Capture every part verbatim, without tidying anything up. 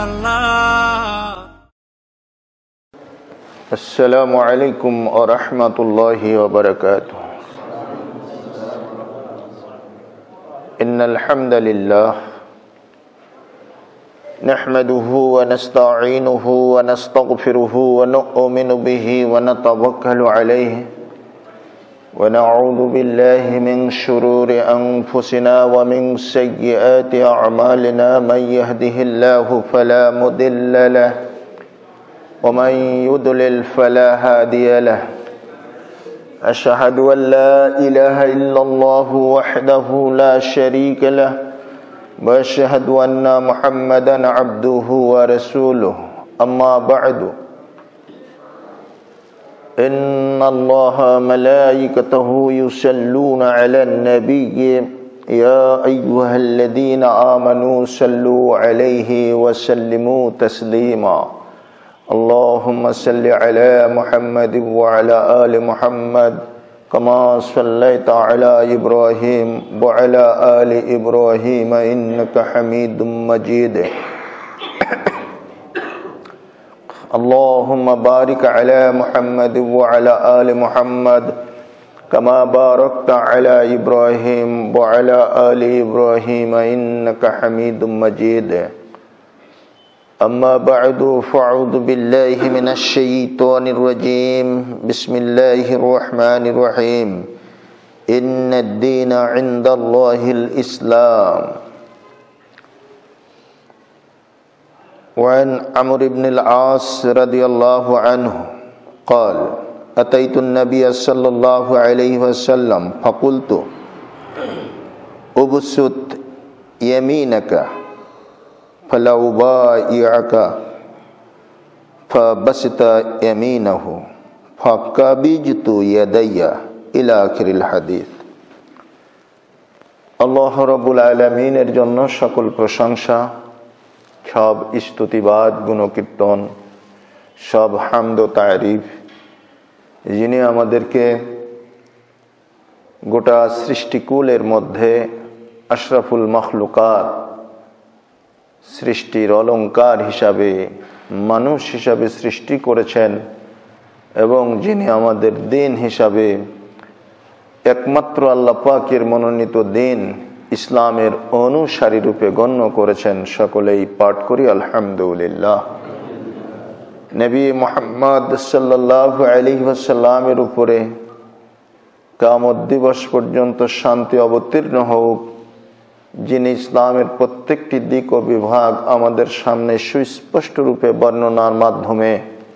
আল্লাহ। আসসালামু আলাইকুম ওয়া রাহমাতুল্লাহি ওয়া বারাকাতুহু। ইন্নাল হামদালিল্লাহ নাহমাদুহু ওয়া নাস্তাঈনুহু ওয়া নাস্তাগফিরুহু ওয়া নু'মিনু বিহি ওয়া নাতাওয়াক্কালু আলাইহি ওয়া না'উযু বিল্লাহি মিন শুরুরি আনফুসিনা ওয়া মিন সাইয়্যাতি আ'মালিনা মান ইয়াহদিহিল্লাহু ফালা মুদিল্লা লাহু ওয়া মান ইউদ্লিল ফালা হাদিয়া লাহু। أشهد أن لا إله إلا الله وحده لا شريك له وأشهد أن محمدا عبده ورسوله أما بعد إن الله ملائكته يصلون على النبي يا أيها الذين آمنوا صلوا عليه وسلموا تسليما اللهم صل على محمد وعلى آل محمد كما صليت على إبراهيم وعلى آل إبراهيم إنك حميد مجيد اللهم بارك على محمد وعلى آل محمد كما باركت على إبراهيم وعلى آل إبراهيم إنك حميد مجيد أما بعد فأعوذ بالله من الشيطان الرجيم بسم الله الرحمن الرحيم إن الدين عند الله الإسلام وعن عمرو بن العاص رضي الله عنه قال أتيت النبي صلى الله عليه وسلم فقلت أبسط يمينك فلا أبايعك فبسط يمينه فقبضت يدي إلى آخر الحديث। আল্লাহ রাব্বুল আলামিনের জন্য সকল প্রশংসা, সব স্তুতিবাদ গুণকীর্তন, সব হামদ ও তারিফ, যিনি আমাদেরকে গোটা সৃষ্টিকুলের মধ্যে আশরাফুল মখলুকাত, সৃষ্টির অলংকার হিসাবে, মানুষ হিসাবে সৃষ্টি করেছেন এবং যিনি আমাদের দিন হিসাবে একমাত্র আল্লাহ পাকের মনোনীত দিন ইসলামের অনুসারী রূপে গণ্য করেছেন, সকলেই পাঠ করি আলহামদুলিল্লাহ। নবী মুহাম্মদ সাল্লাল্লাহু আলাইহি ওয়াসাল্লামের উপরে কিয়ামত দিবস পর্যন্ত শান্তি অবতীর্ণ হোক, যিনি ইসলামের প্রত্যেকটি দিক ও বিভাগ আমাদের সামনে সুস্পষ্ট রূপে বর্ণনার মাধ্যমে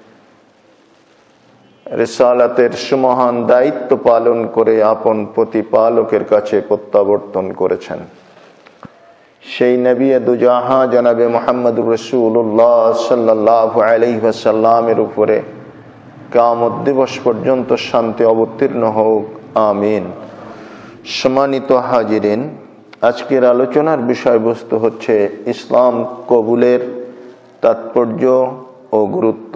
রিসালাতের সুমহান দায়িত্ব পালন করে আপন প্রতিপালকের কাছে প্রত্যাবর্তন করেছেন। সেই নবী দুজাহা জনাবে মুহাম্মদুর রাসূলুল্লাহ সাল্লাল্লাহু আলাইহি ওয়াসাল্লামের উপরে কিয়ামত দিবস পর্যন্ত শান্তি অবতীর্ণ হোক, আমিন। সম্মানিত হাজিরিন, আজকের আলোচনার বিষয়বস্তু হচ্ছে ইসলাম কবুলের তাৎপর্য ও গুরুত্ব।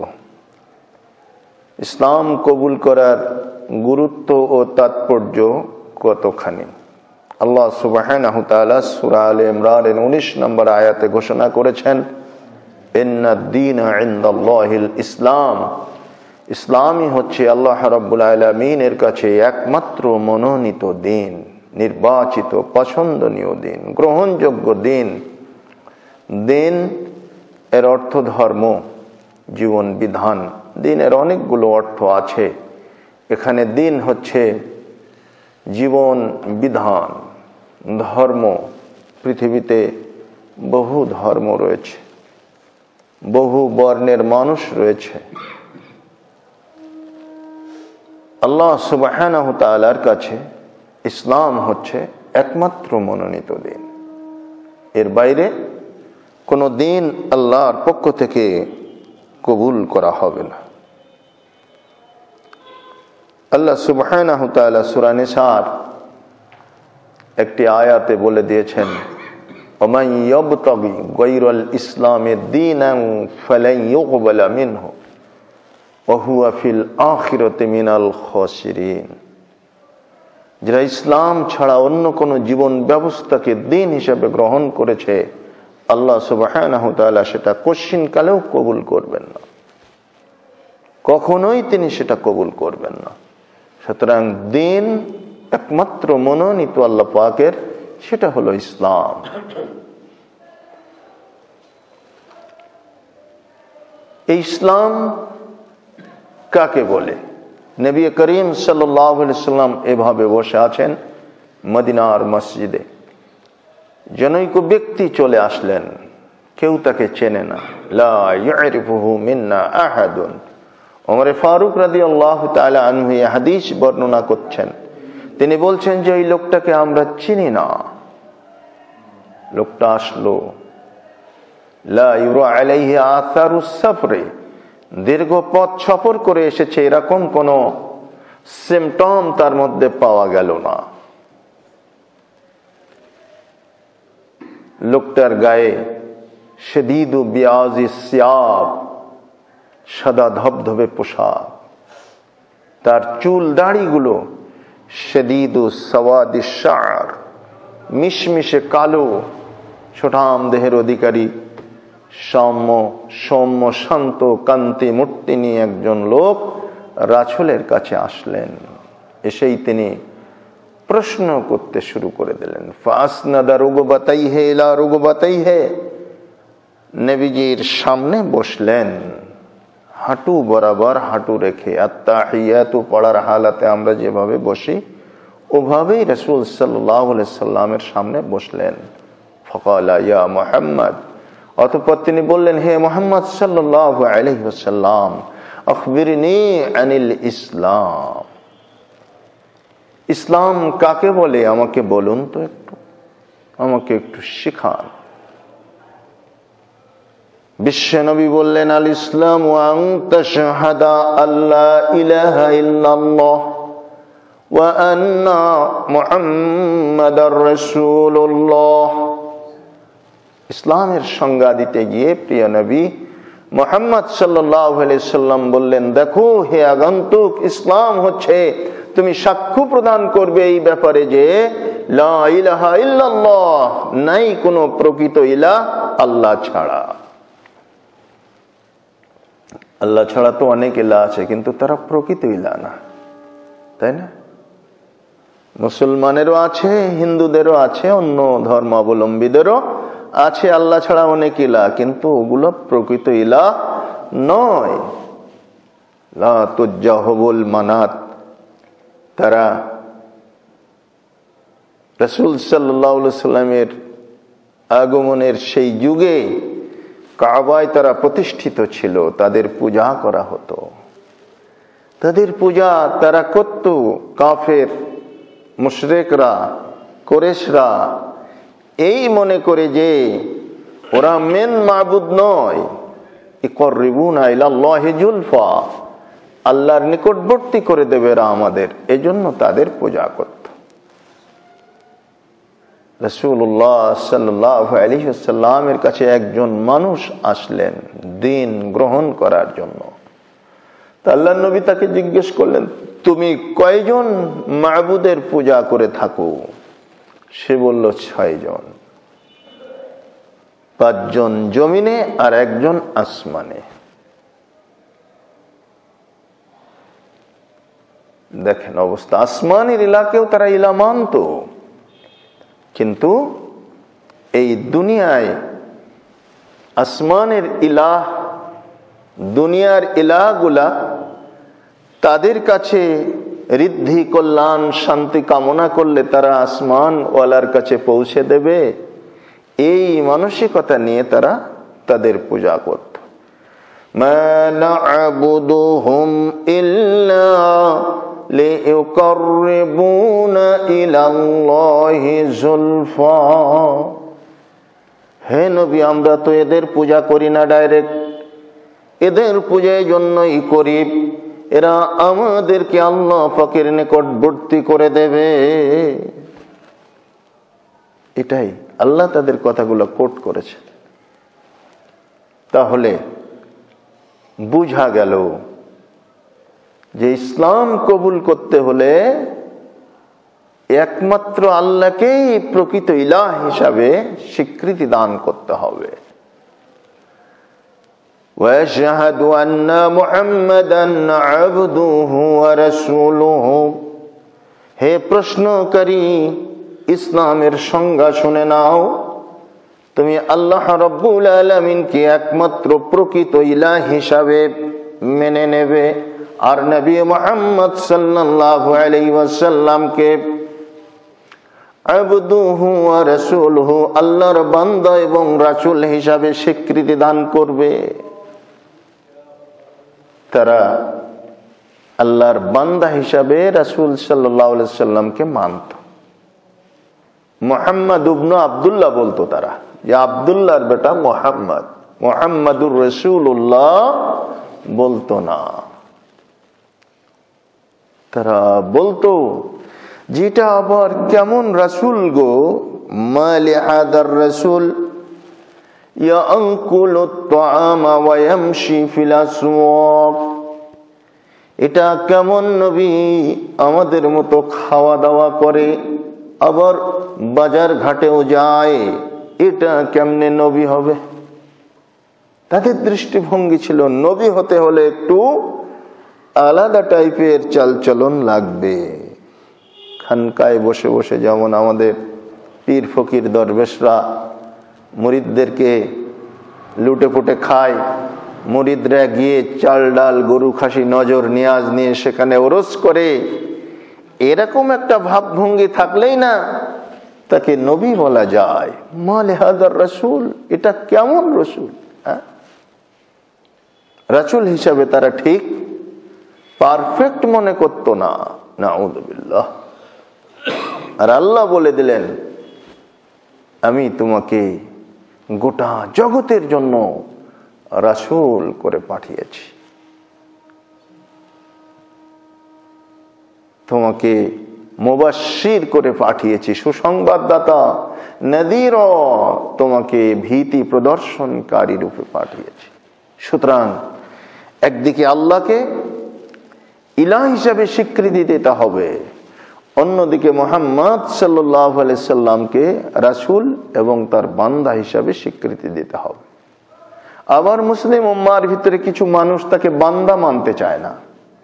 ইসলাম কবুল করার গুরুত্ব ও তাৎপর্য কতখানি আল্লাহ সুবহানাহু ওয়া তাআলা সূরা আলে ইমরানের উনিশ নম্বর আয়াতে ঘোষণা করেছেন, ইন্নাদ-দীনা ইনদাল্লাহিল ইসলাম, ইসলামই হচ্ছে আল্লাহ রাব্বুল আলামিনের কাছে একমাত্র মনোনীত দিন, নির্বাচিত পছন্দনীয় দিন, গ্রহণযোগ্য দিন। দিন এর অর্থ ধর্ম, জীবন বিধান। দিনের অনেকগুলো অর্থ আছে, এখানে দিন হচ্ছে জীবন বিধান, ধর্ম। পৃথিবীতে বহু ধর্ম রয়েছে, বহু বর্ণের মানুষ রয়েছে। আল্লাহ সুবহানাহু ওয়া তাআলার কাছে ইসলাম হচ্ছে একমাত্র মনোনীত দিন। এর বাইরে কোনো দিন আল্লাহর পক্ষ থেকে কবুল করা হবে না। আল্লাহ সুবহানাহু ওয়া তাআলা সূরা নিসার একটি আয়াতে বলে দিয়েছেন, ওমান ইয়াবতাগি গায়রাল ইসলামি দীনান ফালান ইউকবালা মিনহু ওয়া হুয়া ফিল আখিরাতি মিনাল খাসিরিন। যারা ইসলাম ছাড়া অন্য কোনো জীবন ব্যবস্থাকে দিন হিসেবে গ্রহণ করেছে, আল্লাহ সুবহানাহু ওয়া তাআলা সেটা কোশ্চিন কালেও কবুল করবেন না, কখনোই তিনি সেটা কবুল করবেন না। সুতরাং দিন একমাত্র মনোনীত আল্লাহ পাকের, সেটা হলো ইসলাম। এই ইসলাম কাকে বলে? নবী করিম সাল্লাল্লাহু আলাইহি ওয়াসাল্লাম এভাবে বসে আছেন মদিনার মসজিদে, জনৈক ব্যক্তি চলে আসলেন, কেউ তাকে চেনে না, লা ইয়ারিফুহু মিন্না আহাদুন। ওমর ফারুক রাদিয়াল্লাহু তাআলা আনহু এই হাদিস বর্ণনা করছেন, তিনি বলছেন যে এই লোকটাকে আমরা চিনি না। লোকটা আসলো, লা ইউরা আলাইহি আসারুস সাফরি, দীর্ঘ পথ সফর করে এসেছে, এরকম কোন সিমটম তার মধ্যে পাওয়া গেল না। লোকটার গায়ে শদীদু বিয়াজি সিয়াব, সাদা ধবধবে পোশাক, তার চুল দাড়িগুলো শদীদু সওয়াদি শার, মিশমিশে কালো, ছোটাম দেহের অধিকারী, সৌম্য সৌম্য শান্ত কান্তি মূর্তি নিয়ে একজন লোক রাসূলের কাছে আসলেন। এসেই তিনি প্রশ্ন করতে শুরু করে দিলেন। ফাসনাদা রুগবাতাইহি ইলা রুগবাতাইহি, নবীজির সামনে বসলেন, হাঁটু বরাবর হাঁটু রেখে, আত্তাহিয়াতু পড়ার হালাতে আমরা যেভাবে বসি ওভাবেই রাসূল সাল্লাল্লাহু আলাইহি সাল্লামের সামনে বসলেন। ফাকালা ইয়া মুহাম্মদ, অতঃপর তিনি বললেন, হে মুহাম্মদ সাল্লাল্লাহু আলাইহি ওয়াসাল্লাম, আখবিরনি আনিল ইসলাম, ইসলাম কাকে বলে আমাকে বলুন তো, একটু আমাকে একটু শিখান। বিশ্বনবী বললেন, আল ইসলাম আন তাশহাদা আল্লা ইলাহা ইল্লাল্লাহ ওয়া আন্না মুহাম্মাদার রাসূলুল্লাহ। ইসলামের সংজ্ঞা দিতে গিয়ে প্রিয় নবী মুহাম্মদ সাল্লাল্লাহু আলাইহি সাল্লাম বললেন, দেখো হে আগন্তুক, ইসলাম হচ্ছে তুমি সাক্ষ্য প্রদান করবে এই ব্যাপারে যে লা ইলাহা ইল্লাল্লাহ, নাই কোনো প্রকৃত ইলাহ আল্লাহ ছাড়া। আল্লাহ ছাড়া তো অনেক ইলাহ আছে, কিন্তু তারা প্রকৃত ইলাহ না, তাই না? মুসলমানেরও আছে, হিন্দুদেরও আছে, অন্য ধর্মাবলম্বীদেরও আছে আল্লাহ ছাড়া অনেক ইলাহ, কিন্তু ওগুলো প্রকৃত ইলাহ নয়। লা তুজ্জাহুল মানাত, তারা রাসূল সাল্লাল্লাহু আলাইহি সাল্লামের আগমনের সেই যুগে কাবায় তারা প্রতিষ্ঠিত ছিল, তাদের পূজা করা হতো, তাদের পূজা তারা করত। কাফের মুশরিকরা, কুরাইশরা এই মনে করে যে ওরা মেন মাবুদ নয়, ইকরিবুনা ইলাল্লাহি জুলফা, আল্লাহর নিকটবর্তী করে দেবে এরা আমাদের, এজন্য তাদের পূজা করত। রাসূলুল্লাহ সাল্লাল্লাহু আলাইহি ওয়াসাল্লামের কাছে একজন মানুষ আসলেন দিন গ্রহণ করার জন্য। তা আল্লাহর নবী তাকে জিজ্ঞেস করলেন, তুমি কয়জন মাবুদের পূজা করে থাকো? সে বলল, ছয় জন, পাঁচজন জমিনে আর একজন আসমানে। দেখেন অবস্থা, আসমানের ইলাকেও তারা ইলা মানত, কিন্তু এই দুনিয়ায় আসমানের ইলাহ, দুনিয়ার ইলাহগুলা তাদের কাছে ঋদ্ধি কল্যাণ শান্তি কামনা করলে তারা আসমান ওয়ালার কাছে পৌঁছে দেবে, এই মানসিকতা নিয়ে তারা তাদের পূজা করত। মা না'বুদুহুম ইল্লা লিইউকাররিবুনা ইলাল্লাহি যুলফা, হে নবী আমরা তো এদের পূজা করি না ডাইরেক্ট, এদের পূজার জন্যই করি, এরা আমাদেরকে আল্লাহ পাকের নিকটবর্তী করে দেবে। এটাই আল্লাহ তাদের কথাগুলো কোট করেছে। তাহলে বুঝা গেল যে ইসলাম কবুল করতে হলে একমাত্র আল্লাহকেই প্রকৃত ইলাহ হিসাবে স্বীকৃতি দান করতে হবে। ওয়াশহাদু আন্না মুহাম্মাদান আবদুহু ওয়া রাসূলুহু। হে প্রশ্নকারী, ইসলামের সংজ্ঞা শুনে নাও। তুমি আল্লাহ রাব্বুল আলামিনকে একমাত্র প্রকৃত ইলাহ হিসাবে মেনে নেবে, আর নবী মুহাম্মদ সাল্লাল্লাহু আলাইহি ওয়াসাল্লামকে আবদুহু ওয়া রাসূলুহু, আল্লাহর বান্দা এবং রাসূল হিসাবে স্বীকৃতি দান করবে। তারা আল্লাহর বান্দা হিসাবে রাসূল সাল্লাল্লাহু আলাইহি ওয়াসাল্লামকে মানত। মুহাম্মদ ইবনে আব্দুল্লাহ বলতো তারা, যে আব্দুল্লাহর বেটা মুহাম্মদ, মুহাম্মাদুর রাসূলুল্লাহ বলতো না। তারা বলতো, যেটা আবার কেমন রাসূল গো, মালি হাদার রাসূল ইয়াকুলুত তাআমা ওয়া ইয়ামশি ফিল আসওয়াক। এটা কেমন নবী, আমাদের মতো খাওয়া দাওয়া করে আবার বাজার ঘাটেও যায়, এটা কেমনে নবী হবে? তাদের দৃষ্টিভঙ্গি ছিল নবী হতে হলে একটু আলাদা টাইপের চালচলন লাগবে। খানকায় বসে বসে যেমন আমাদের পীর ফকির দরবেশরা মুরিদদেরকে লুটে পুটে খায়, মুরিদরা গিয়ে চাল ডাল গরু খাসি নজর নিয়াজ নিয়ে সেখানে ওরস করে, এরকম একটা ভাবভঙ্গি থাকলেই না তাকে নবী বলা যায়। মালে হাদার রাসূল, এটা কেমন রাসূল? হ্যাঁ, রাসূল হিসাবে তারা ঠিক পারফেক্ট মনে করতো না। নাউযুবিল্লাহ। আর আল্লাহ বলে দিলেন, আমি তোমাকে গোটা জগতের জন্য রাসূল করে পাঠিয়েছি, তোমাকে মুবাশশির করে পাঠিয়েছি, সুসংবাদদাতা, নাযীর, তোমাকে ভীতি প্রদর্শনকারী রূপে পাঠিয়েছি। সুতরাং একদিকে আল্লাহকে ইলাহ হিসাবে স্বীকৃতি দিতে হবে, অন্যদিকে মুহাম্মদ সাল্লাল্লাহু আলাইহি সাল্লামকে রাসূল এবং তার বান্দা হিসাবে স্বীকৃতি দিতে হবে। আবার মুসলিম উম্মার ভিতরে কিছু মানুষ তাকে বান্দা মানতে চায় না।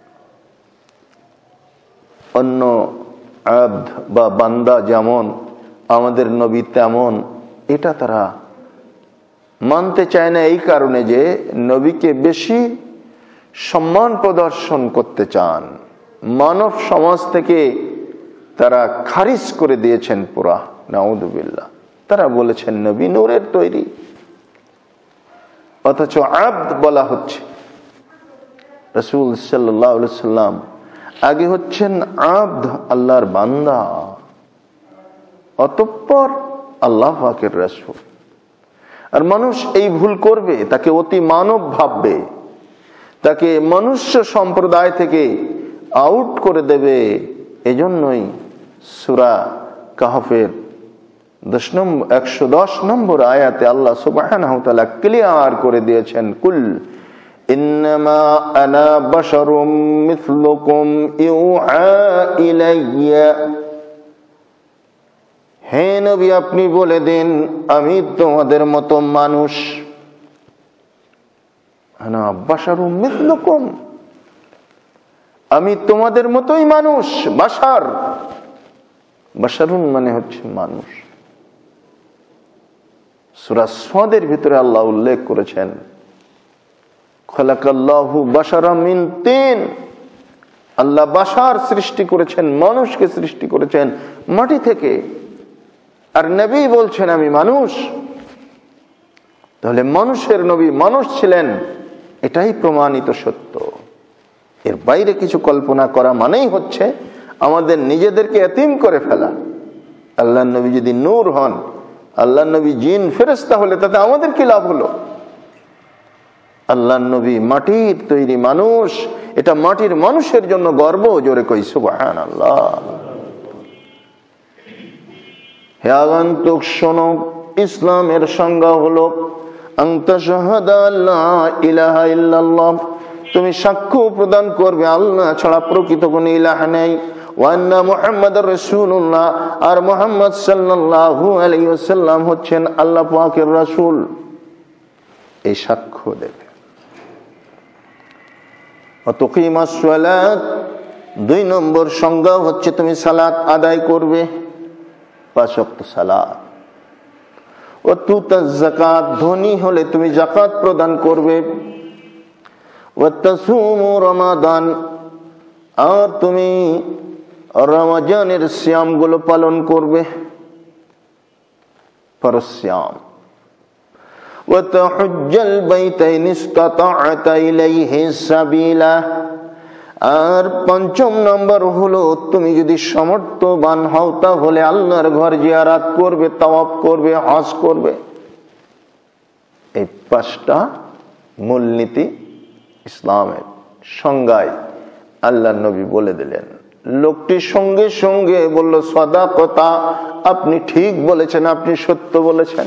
অন্য আবদ বা বান্দা যেমন আমাদের নবী তেমন, এটা তারা মানতে চায় না এই কারণে যে নবীকে বেশি সম্মান প্রদর্শন করতে চান। মানব সমাজ থেকে তারা খারিজ করে দিয়েছেন পুরা, নাউযুবিল্লাহ। তারা বলেছেন নবী নূরের তৈরি, অথচ আবদ বলা হচ্ছে। রাসূল সাল্লাল্লাহু আলাইহি সাল্লাম আগে হচ্ছেন আবদ, আল্লাহর বান্দা, অতঃপর আল্লাহ পাকের রাসূল। আর মানুষ এই ভুল করবে, তাকে অতি মানব ভাববে, তাকে মনুষ্য সম্প্রদায় থেকে আউট করে দেবে। এজন্যই সূরা কাহফের দশ নম্বর একশো দশ নম্বর আয়াতে আল্লাহ সুবহানাহু ওয়া তাআলা ক্লিয়ার করে দিয়েছেন, কুল ইন্নামা আনা বাশারুম মিসলুকুম ইউআ ইলাইয়া। হে নবী, আপনি বলে দিন, আমি তোমাদের মতো মানুষ। আনা বাশারুম মিসলুকুম, আমি তোমাদের মতোই মানুষ। বাশার, বাশারুন মানে হচ্ছে মানুষ। সূরা সাদের ভিতরে আল্লাহ উল্লেখ করেছেন, খালাকাল্লাহু বাশারাম মিন তিন, আল্লাহ বাশার সৃষ্টি করেছেন, মানুষকে সৃষ্টি করেছেন মাটি থেকে। আর নবী বলছেন আমি মানুষ। তাহলে মানুষের নবী মানুষ ছিলেন, এটাই প্রমাণিত সত্য। এর বাইরে কিছু কল্পনা করা মানেই হচ্ছে আমাদের নিজেদেরকে এতিম করে ফেলা। আল্লাহর নবী যদি নূর হন, আল্লাহর নবী জিন ফেরেশতা হলে তাতে আমাদের কি লাভ হলো? আল্লাহর নবী মাটির তৈরি মানুষ, এটা মাটির মানুষের জন্য গর্ব। জোরে কই সুবহানাল্লাহ। হে আগন্তুক শোনো, ইসলামের সংজ্ঞা হলো আনতা শাহাদা লা ইলাহা ইল্লাল্লাহ, তুমি সাক্ষ্য প্রদান করবে আল্লাহ ছাড়া প্রকৃত কোনো ইলাহ নেই। ওয়া আন্না মুহাম্মাদুর রাসূলুল্লাহ, আর মুহাম্মদ সাল্লাল্লাহু আলাইহি ওয়াসাল্লাম হচ্ছেন আল্লাহ পাকের রাসূল, এই সাক্ষ্য দেবে। ওয়া তুকিমাস সালাত, দুই নম্বর সংজ্ঞা হচ্ছে তুমি সালাত আদায় করবে, পাঁচ ওয়াক্ত সালাত। ওয়া তুতাজ যাকাত, ধনী হলে তুমি যাকাত প্রদান করবে। ওয়া তাসুমু রমাদান, আর তুমি রমজানের সিয়ামগুলো পালন করবে, ফরজ। ওয়া তাহুজ্জাল বাইতাইন ইসতাতা'তা ইলাইহি সাবিলা, আর পঞ্চম নম্বর হলো তুমি যদি সমর্থবান হও তাহলে আল্লাহর ঘর জিয়ারত করবে, তাওয়াফ করবে, হজ করবে। এই পাঁচটা মূলনীতি ইসলামের সংজ্ঞায় আল্লাহর নবী বলে দিলেন। লোকটি সঙ্গে সঙ্গে বলল, সাদাকাতা, আপনি ঠিক বলেছেন, আপনি সত্য বলেছেন।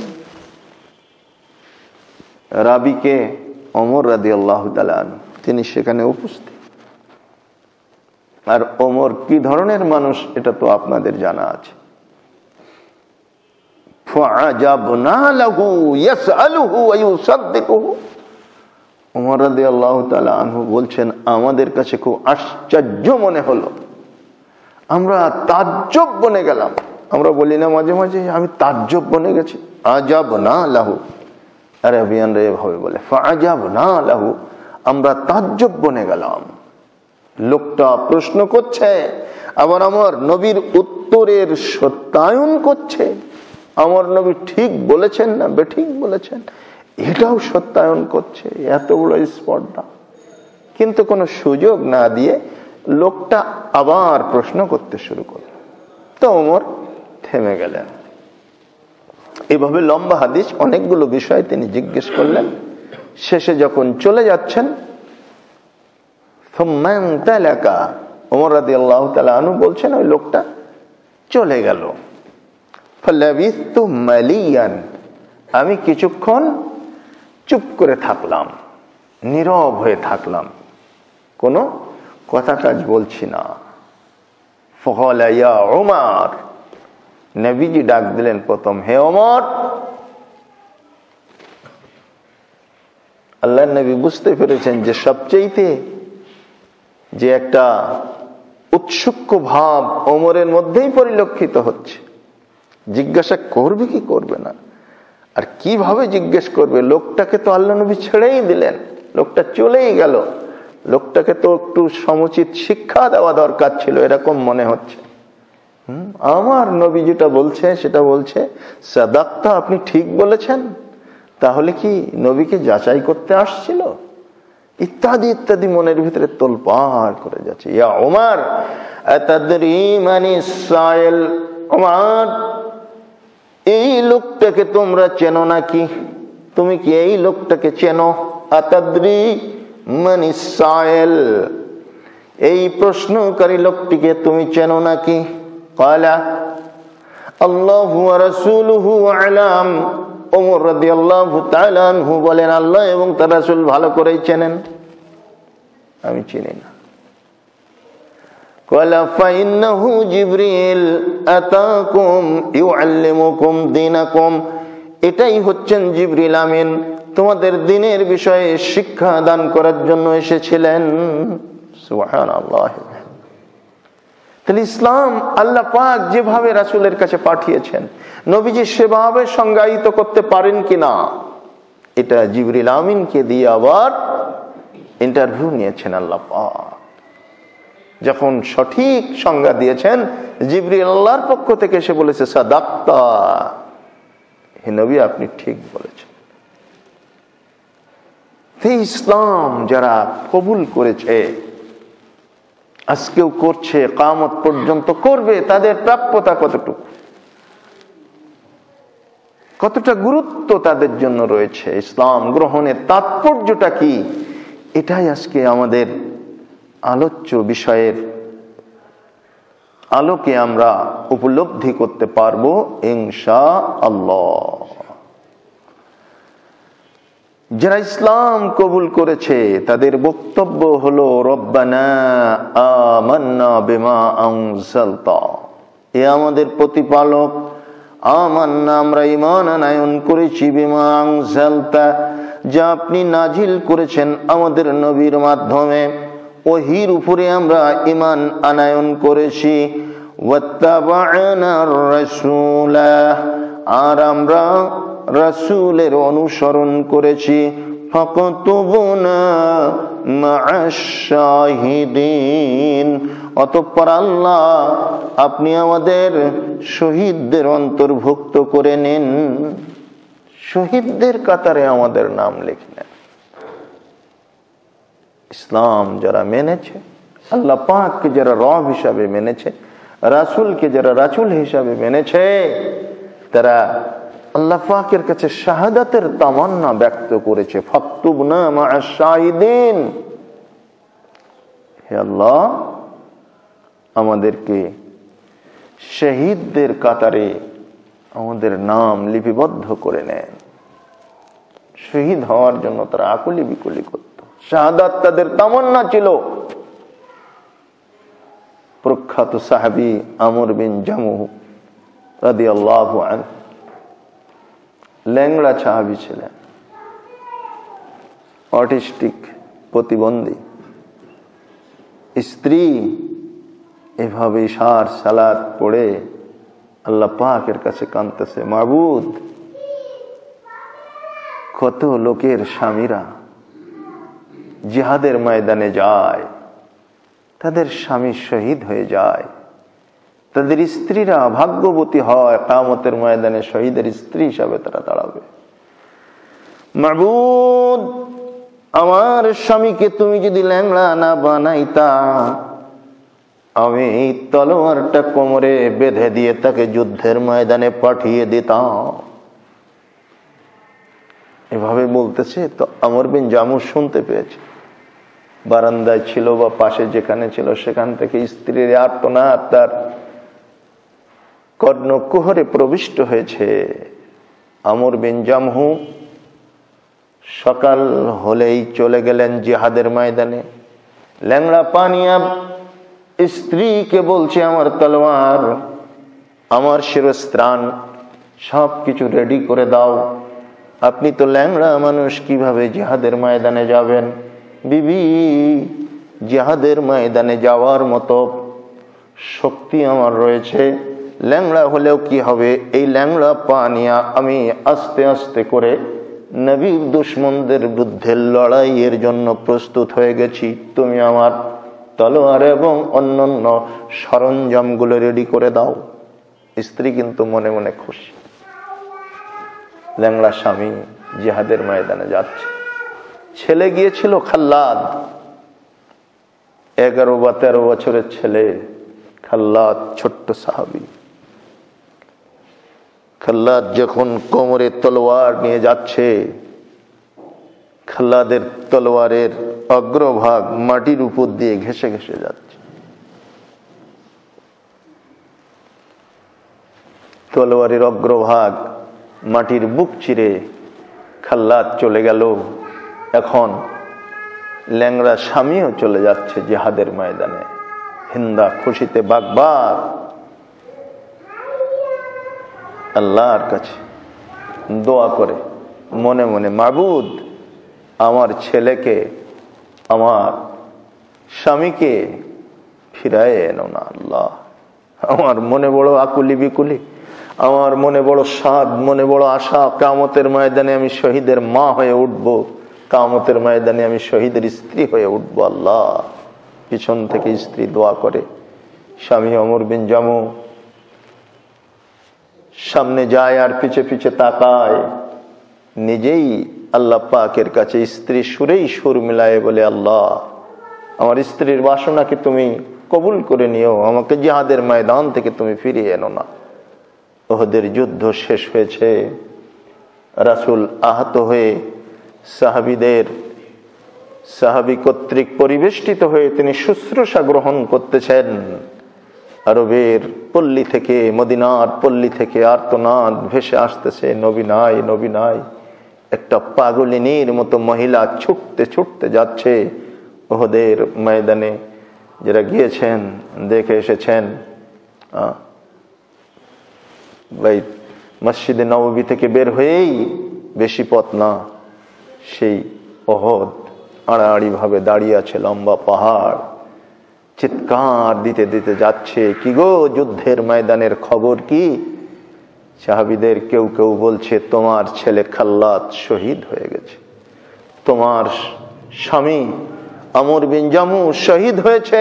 রাবিকে ওমর রাদিয়াল্লাহু তাআলা আনহু, তিনি সেখানে উপস্থিত। আর ওমর কি ধরনের মানুষ এটা তো আপনাদের জানা আছে। ফাআজাবনা লাহু ইয়াসআলুহু ওয়া ইউসাদ্দিকুহু, ওমর রাদিয়াল্লাহু তাআলা আনহু বলছেন, আমাদের কাছে খুব আশ্চর্য মনে হলো, আমরা তাজ্জব বনে গেলাম। আমরা বলি না মাঝে মাঝে আমি তাজ্জব বনে গেছি, আজাবনা লাহু, আরবিয়ানরা এভাবে বলে, ফাআজাবনা লাহু, আমরা তাজ্জব বনে গেলাম। লোকটা প্রশ্ন করছে, আবার আমার নবীর উত্তরের সত্যায়ন করছে। আমার নবী ঠিক বলেছেন না বেঠিক বলেছেন এটাও সত্যায়ন করছে। এত বড় স্পর্ধা, কিন্তু কোনো সুযোগ না দিয়ে লোকটা আবার প্রশ্ন করতে শুরু করল। তো ওমর থেমে গেলেন। এভাবে লম্বা হাদিস, অনেকগুলো বিষয় তিনি জিজ্ঞেস করলেন। শেষে যখন চলে যাচ্ছেন, ওমর রাদিয়াল্লাহু তাআলা আনহু বলছেন, ওই লোকটা চলে গেল। ফালাবিসতু মালিয়ান, আমি কিছুক্ষণ চুপ করে থাকলাম, নীরব হয়ে থাকলাম, কোনো কথা কাজ বলছি না। ফাকালা ইয়া উমর, নবীজি ডাক দিলেন প্রথম, হে ওমর। আল্লাহর নবী বুঝতে পেরেছেন যে সবচেয়েতে যে একটা উৎসুক ভাব ওমরের মধ্যেই পরিলক্ষিত হচ্ছে, জিজ্ঞাসা করবে কি করবে না, আর কিভাবে জিজ্ঞেস করবে। লোকটাকে তো আল্লাহ নবী ছেড়েই দিলেন, লোকটা চলেই গেল, লোকটাকে তো একটু সমুচিত শিক্ষা দেওয়া দরকার ছিল, এরকম মনে হচ্ছে। হম আমার নবী যেটা বলছে সেটা বলছে, সাদাক্তা, আপনি ঠিক বলেছেন। তাহলে কি নবীকে যাচাই করতে আসছিল, ইত্যাদি ইত্যাদি মনের ভিতরে তোলপাড় করে যাচ্ছে। ইয়া ওমর, আতাদরি মানিস সাইল, ওমর, এই লোকটাকে তোমরা চেনো নাকি? তুমি কি এই লোকটাকে চেনো? আতাদরি মানিস সাইল, এই প্রশ্নকারী লোকটিকে তুমি চেনো নাকি? ক্বালা আল্লাহু ওয়া রাসূলুহু আ'লাম, ওমর রাদিয়াল্লাহু তাআলা আনহু বলেন, আল্লাহ এবং তার রাসূল ভালো করেই চেনেন, আমি চিনি না। ক্বালা ফাইন্নাহু জিবরিল আতাকুম ইউআল্লিমুকুম দীনাকুম, এটাই হচ্ছেন জিবরিল আমিন, তোমাদের দ্বীনের বিষয়ে শিক্ষা দান করার জন্য এসেছিলেন। সুবহানাল্লাহ। তাহলে ইসলাম আল্লাহ পাক যেভাবে রাসূলের কাছে পাঠিয়েছেন, নবীজি সেভাবে সংজ্ঞায়িত করতে পারেন কিনা, এটা জিবরিল আমিনকে দিয়ে আবার ইন্টারভিউ নিয়েছেন আল্লাহ পাক। যখন সঠিক সংজ্ঞা দিয়েছেন, জিবরিল আল্লাহর পক্ষ থেকে এসে বলেছে, সাদাক্তা, হে নবী আপনি ঠিক বলেছেন। এই ইসলাম যারা কবুল করেছে, আজকেও করছে, কিয়ামত পর্যন্ত করবে, তাদের প্রাপ্যতা কতটুকু, কতটা গুরুত্ব তাদের জন্য রয়েছে, ইসলাম গ্রহণের তাৎপর্যটা কি, এটাই আজকে আমাদের আলোচ্য বিষয়ের আলোকে আমরা উপলব্ধি করতে পারবো ইনশাআল্লাহ। যারা ইসলাম কবুল করেছে তাদের বক্তব্য হলো রব্বানা আমান্না বিমা আনজালতা, এ আমাদের প্রতিপালক, আমান্না আমরা ঈমান আনয়ন করেছি, বিমা আনজালতা যা আপনি নাজিল করেছেন আমাদের নবীর মাধ্যমে, ওহীর উপরে আমরা ঈমান আনয়ন করেছি। ওয়াত্তাবা'নার রাসূলা আর আমরা রাসূলের অনুসরণ করেছি। ফাকতুবুনা মা'আশ শাহিদিন অতঃপর আল্লাহ আপনি আমাদের শহীদদের অন্তর্ভুক্ত করে নিন, শহীদদের কাতারে আমাদের নাম লিখে নেন। ইসলাম যারা মেনেছে, আল্লাহ পাককে যারা রব হিসাবে মেনেছে, রাসূলকে যারা রাসূল হিসাবে মেনেছে, তারা আল্লাহ পাকের কাছে শাহাদাতের তামান্না ব্যক্ত করেছে। ফাকতুবনা মা'আশ শাহিদিন, হে আল্লাহ আমাদেরকে শহীদদের কাতারে আমাদের নাম লিপিবদ্ধ করে নেন। শহীদ হওয়ার জন্য তারা আকুলি বিকুলি করত, শাহাদাত তাদের তামান্না ছিল। প্রখ্যাত সাহাবী আমর বিন জামুহ রাদিয়াল্লাহু আনহু ল্যাংড়া সাহাবী ছিলেন, অটিস্টিক, প্রতিবন্ধী। স্ত্রী এভাবে ইশার সালাত পড়ে আল্লাহ পাকের কাছে কাঁদতেছে, মাবুদ কত লোকের স্বামীরা জিহাদের ময়দানে যায়, তাদের স্বামী শহীদ হয়ে যায়, তাদের স্ত্রীরা ভাগ্যবতী হয়, কিয়ামতের ময়দানে শহীদের স্ত্রী হিসাবে তারা দাঁড়াবে। মাবুদ আমার স্বামীকে তুমি যদি ল্যাংড়া না বানাইতা, আমি তলোয়ারটা কোমরে বেঁধে দিয়ে তাকে যুদ্ধের ময়দানে পাঠিয়ে দিতাম। এভাবে বলতেছে তো আমর বিন জামুহ শুনতে পেয়েছে, বারান্দায় ছিল বা পাশে যেখানে ছিল সেখান থেকে স্ত্রীর আর্তনাদ তার কর্ণকুহরে প্রবিষ্ট হয়েছে। আমর বিন জামুহ সকাল হলেই চলে গেলেন জিহাদের ময়দানে। ল্যাংড়া পানিয়া স্ত্রীকে বলছে, আমার তলোয়ার, আমার শিরস্ত্রাণ সবকিছু রেডি করে দাও, আপনি তো ল্যাংড়া মানুষ, কিভাবে জিহাদের ময়দানে যাবেন? বিবি, জিহাদের ময়দানে যাওয়ার মতো শক্তি আমার রয়েছে, ল্যাংড়া হলেও কি হবে, এই ল্যাংড়া পানিয়া আমি আস্তে আস্তে করে নবীর দুশমনদের বিরুদ্ধে লড়াইয়ের জন্য প্রস্তুত হয়ে গেছি, তুমি আমার তলোয়ার এবং অন্যান্য সরঞ্জামগুলো রেডি করে দাও। স্ত্রী কিন্তু মনে মনে খুশি, ল্যাংড়া স্বামী জিহাদের ময়দানে যাচ্ছে। ছেলে গিয়েছিল খাল্লাদ, এগারো বা তেরো বছরের ছেলে খাল্লাদ, ছোট্ট সাহাবী। খাল্লাদ যখন কোমরে তলোয়ার নিয়ে যাচ্ছে, খাল্লাদের তলোয়ারের অগ্রভাগ মাটির উপর দিয়ে ঘেঁষে ঘেঁষে যাচ্ছে। তলোয়ারের অগ্রভাগ মাটির বুক চিরে খাল্লাদ চলে গেল। এখন ল্যাংড়া স্বামীও চলে যাচ্ছে জিহাদের ময়দানে। হিন্দা খুশিতে বাগবাগ আল্লাহর কাছে দোয়া করে মনে মনে, মাবুদ আমার ছেলেকে, আমার স্বামীকে ফিরায় এনো না আল্লাহ। আমার মনে বড় আকুলি বিকুলি, আমার মনে বড় সাদ, মনে বড় আশা, কিয়ামতের ময়দানে আমি শহীদের মা হয়ে উঠবো, কিয়ামতের ময়দানে আমি শহীদের স্ত্রী হয়ে উঠবো আল্লাহ। পিছন থেকে স্ত্রী দোয়া করে, স্বামী আমর বিন জামুহ সামনে যায় আর পিছে পিছে তাকায়, নিজেই আল্লাহ পাকের কাছে স্ত্রী সুরেই সুর মিলায় বলে, আল্লাহ আমার স্ত্রীর বাসনাকে তুমি কবুল করে নিও, আমাকে জিহাদের ময়দান থেকে তুমি ফিরিয়ে এনো না। উহুদের যুদ্ধ শেষ হয়েছে, রাসূল আহত হয়ে সাহাবীদের সাহাবী কর্তৃক পরিবেষ্টিত হয়ে তিনি শুশ্রূষা গ্রহণ করতেছেন। আরবের পল্লী থেকে, মদিনার পল্লী থেকে আর্তনাদ ভেসে আসতেছে, নবী নাই, নবী নাই। একটা পাগলিনীর মতো মহিলা ছুটতে ছুটতে যাচ্ছে উহুদের ময়দানে। যারা গিয়েছেন দেখে এসেছেন, ভাই মসজিদে নববী থেকে বের হয়েই বেশি পথ না, সেই উহুদ আড়াআড়ি ভাবে দাঁড়িয়ে আছে, লম্বা পাহাড়, চিৎকার দিতে দিতে যাচ্ছে, কি গো যুদ্ধের ময়দানের খবর কি? সাহাবীদের কেউ কেউ বলছে, তোমার ছেলে খাল্লাদ শহীদ হয়ে গেছে, তোমার স্বামী আমর বিন জামু শহীদ হয়েছে,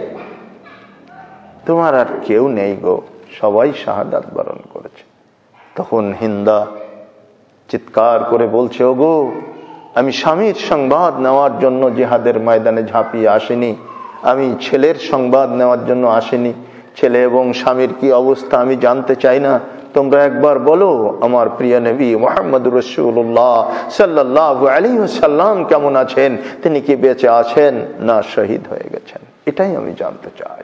তোমার আর কেউ নেই গো, সবাই শাহাদাত বরণ করেছে। তখন হিন্দা চিৎকার করে বলছে, ওগো আমি স্বামীর সংবাদ নেওয়ার জন্য জিহাদের ময়দানে ঝাঁপিয়ে আসিনি, আমি ছেলের সংবাদ নেওয়ার জন্য আসিনি, ছেলে এবং স্বামীর কি অবস্থা আমি জানতে চাই না, তোমরা একবার বলো আমার প্রিয় নবী মুহাম্মদুর রাসূলুল্লাহ সাল্লাল্লাহু আলাইহি ওয়াসাল্লাম কেমন আছেন, তিনি কি বেঁচে আছেন না শহীদ হয়ে গেছেন, এটাই আমি জানতে চাই।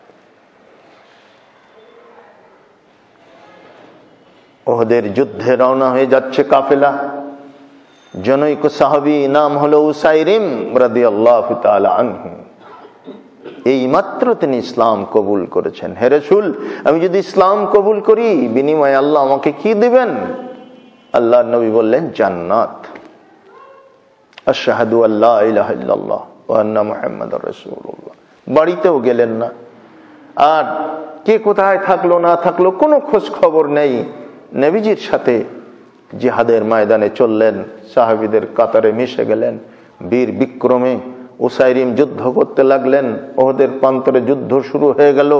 উহুদের যুদ্ধে রওনা হয়ে যাচ্ছে কাফেলা। জনৈক সাহাবী নাম হলো উসাইরিম রাদিয়াল্লাহু তাআলা আনহু। এই মাত্র তিনি ইসলাম কবুল করেছেন। হে রাসূল, আমি যদি ইসলাম কবুল করি বিনিময়ে আল্লাহ আমাকে কি দিবেন? আল্লাহর নবী বললেন, জান্নাত। আশহাদু আল্লা ইলাহা ইল্লাল্লাহ ওয়া আন্না মুহাম্মাদুর রাসূলুল্লাহ। বাড়িতেও গেলেন না, আর কে কোথায় থাকলো না থাকলো কোনো খোঁজ খবর নেই। নবীজির সাথে জিহাদের ময়দানে চললেন, সাহাবীদের কাতারে মিশে গেলেন, বীর বিক্রমে উসাইরিম যুদ্ধ করতে লাগলেন। ওদের প্রান্তরে যুদ্ধ শুরু হয়ে গেল।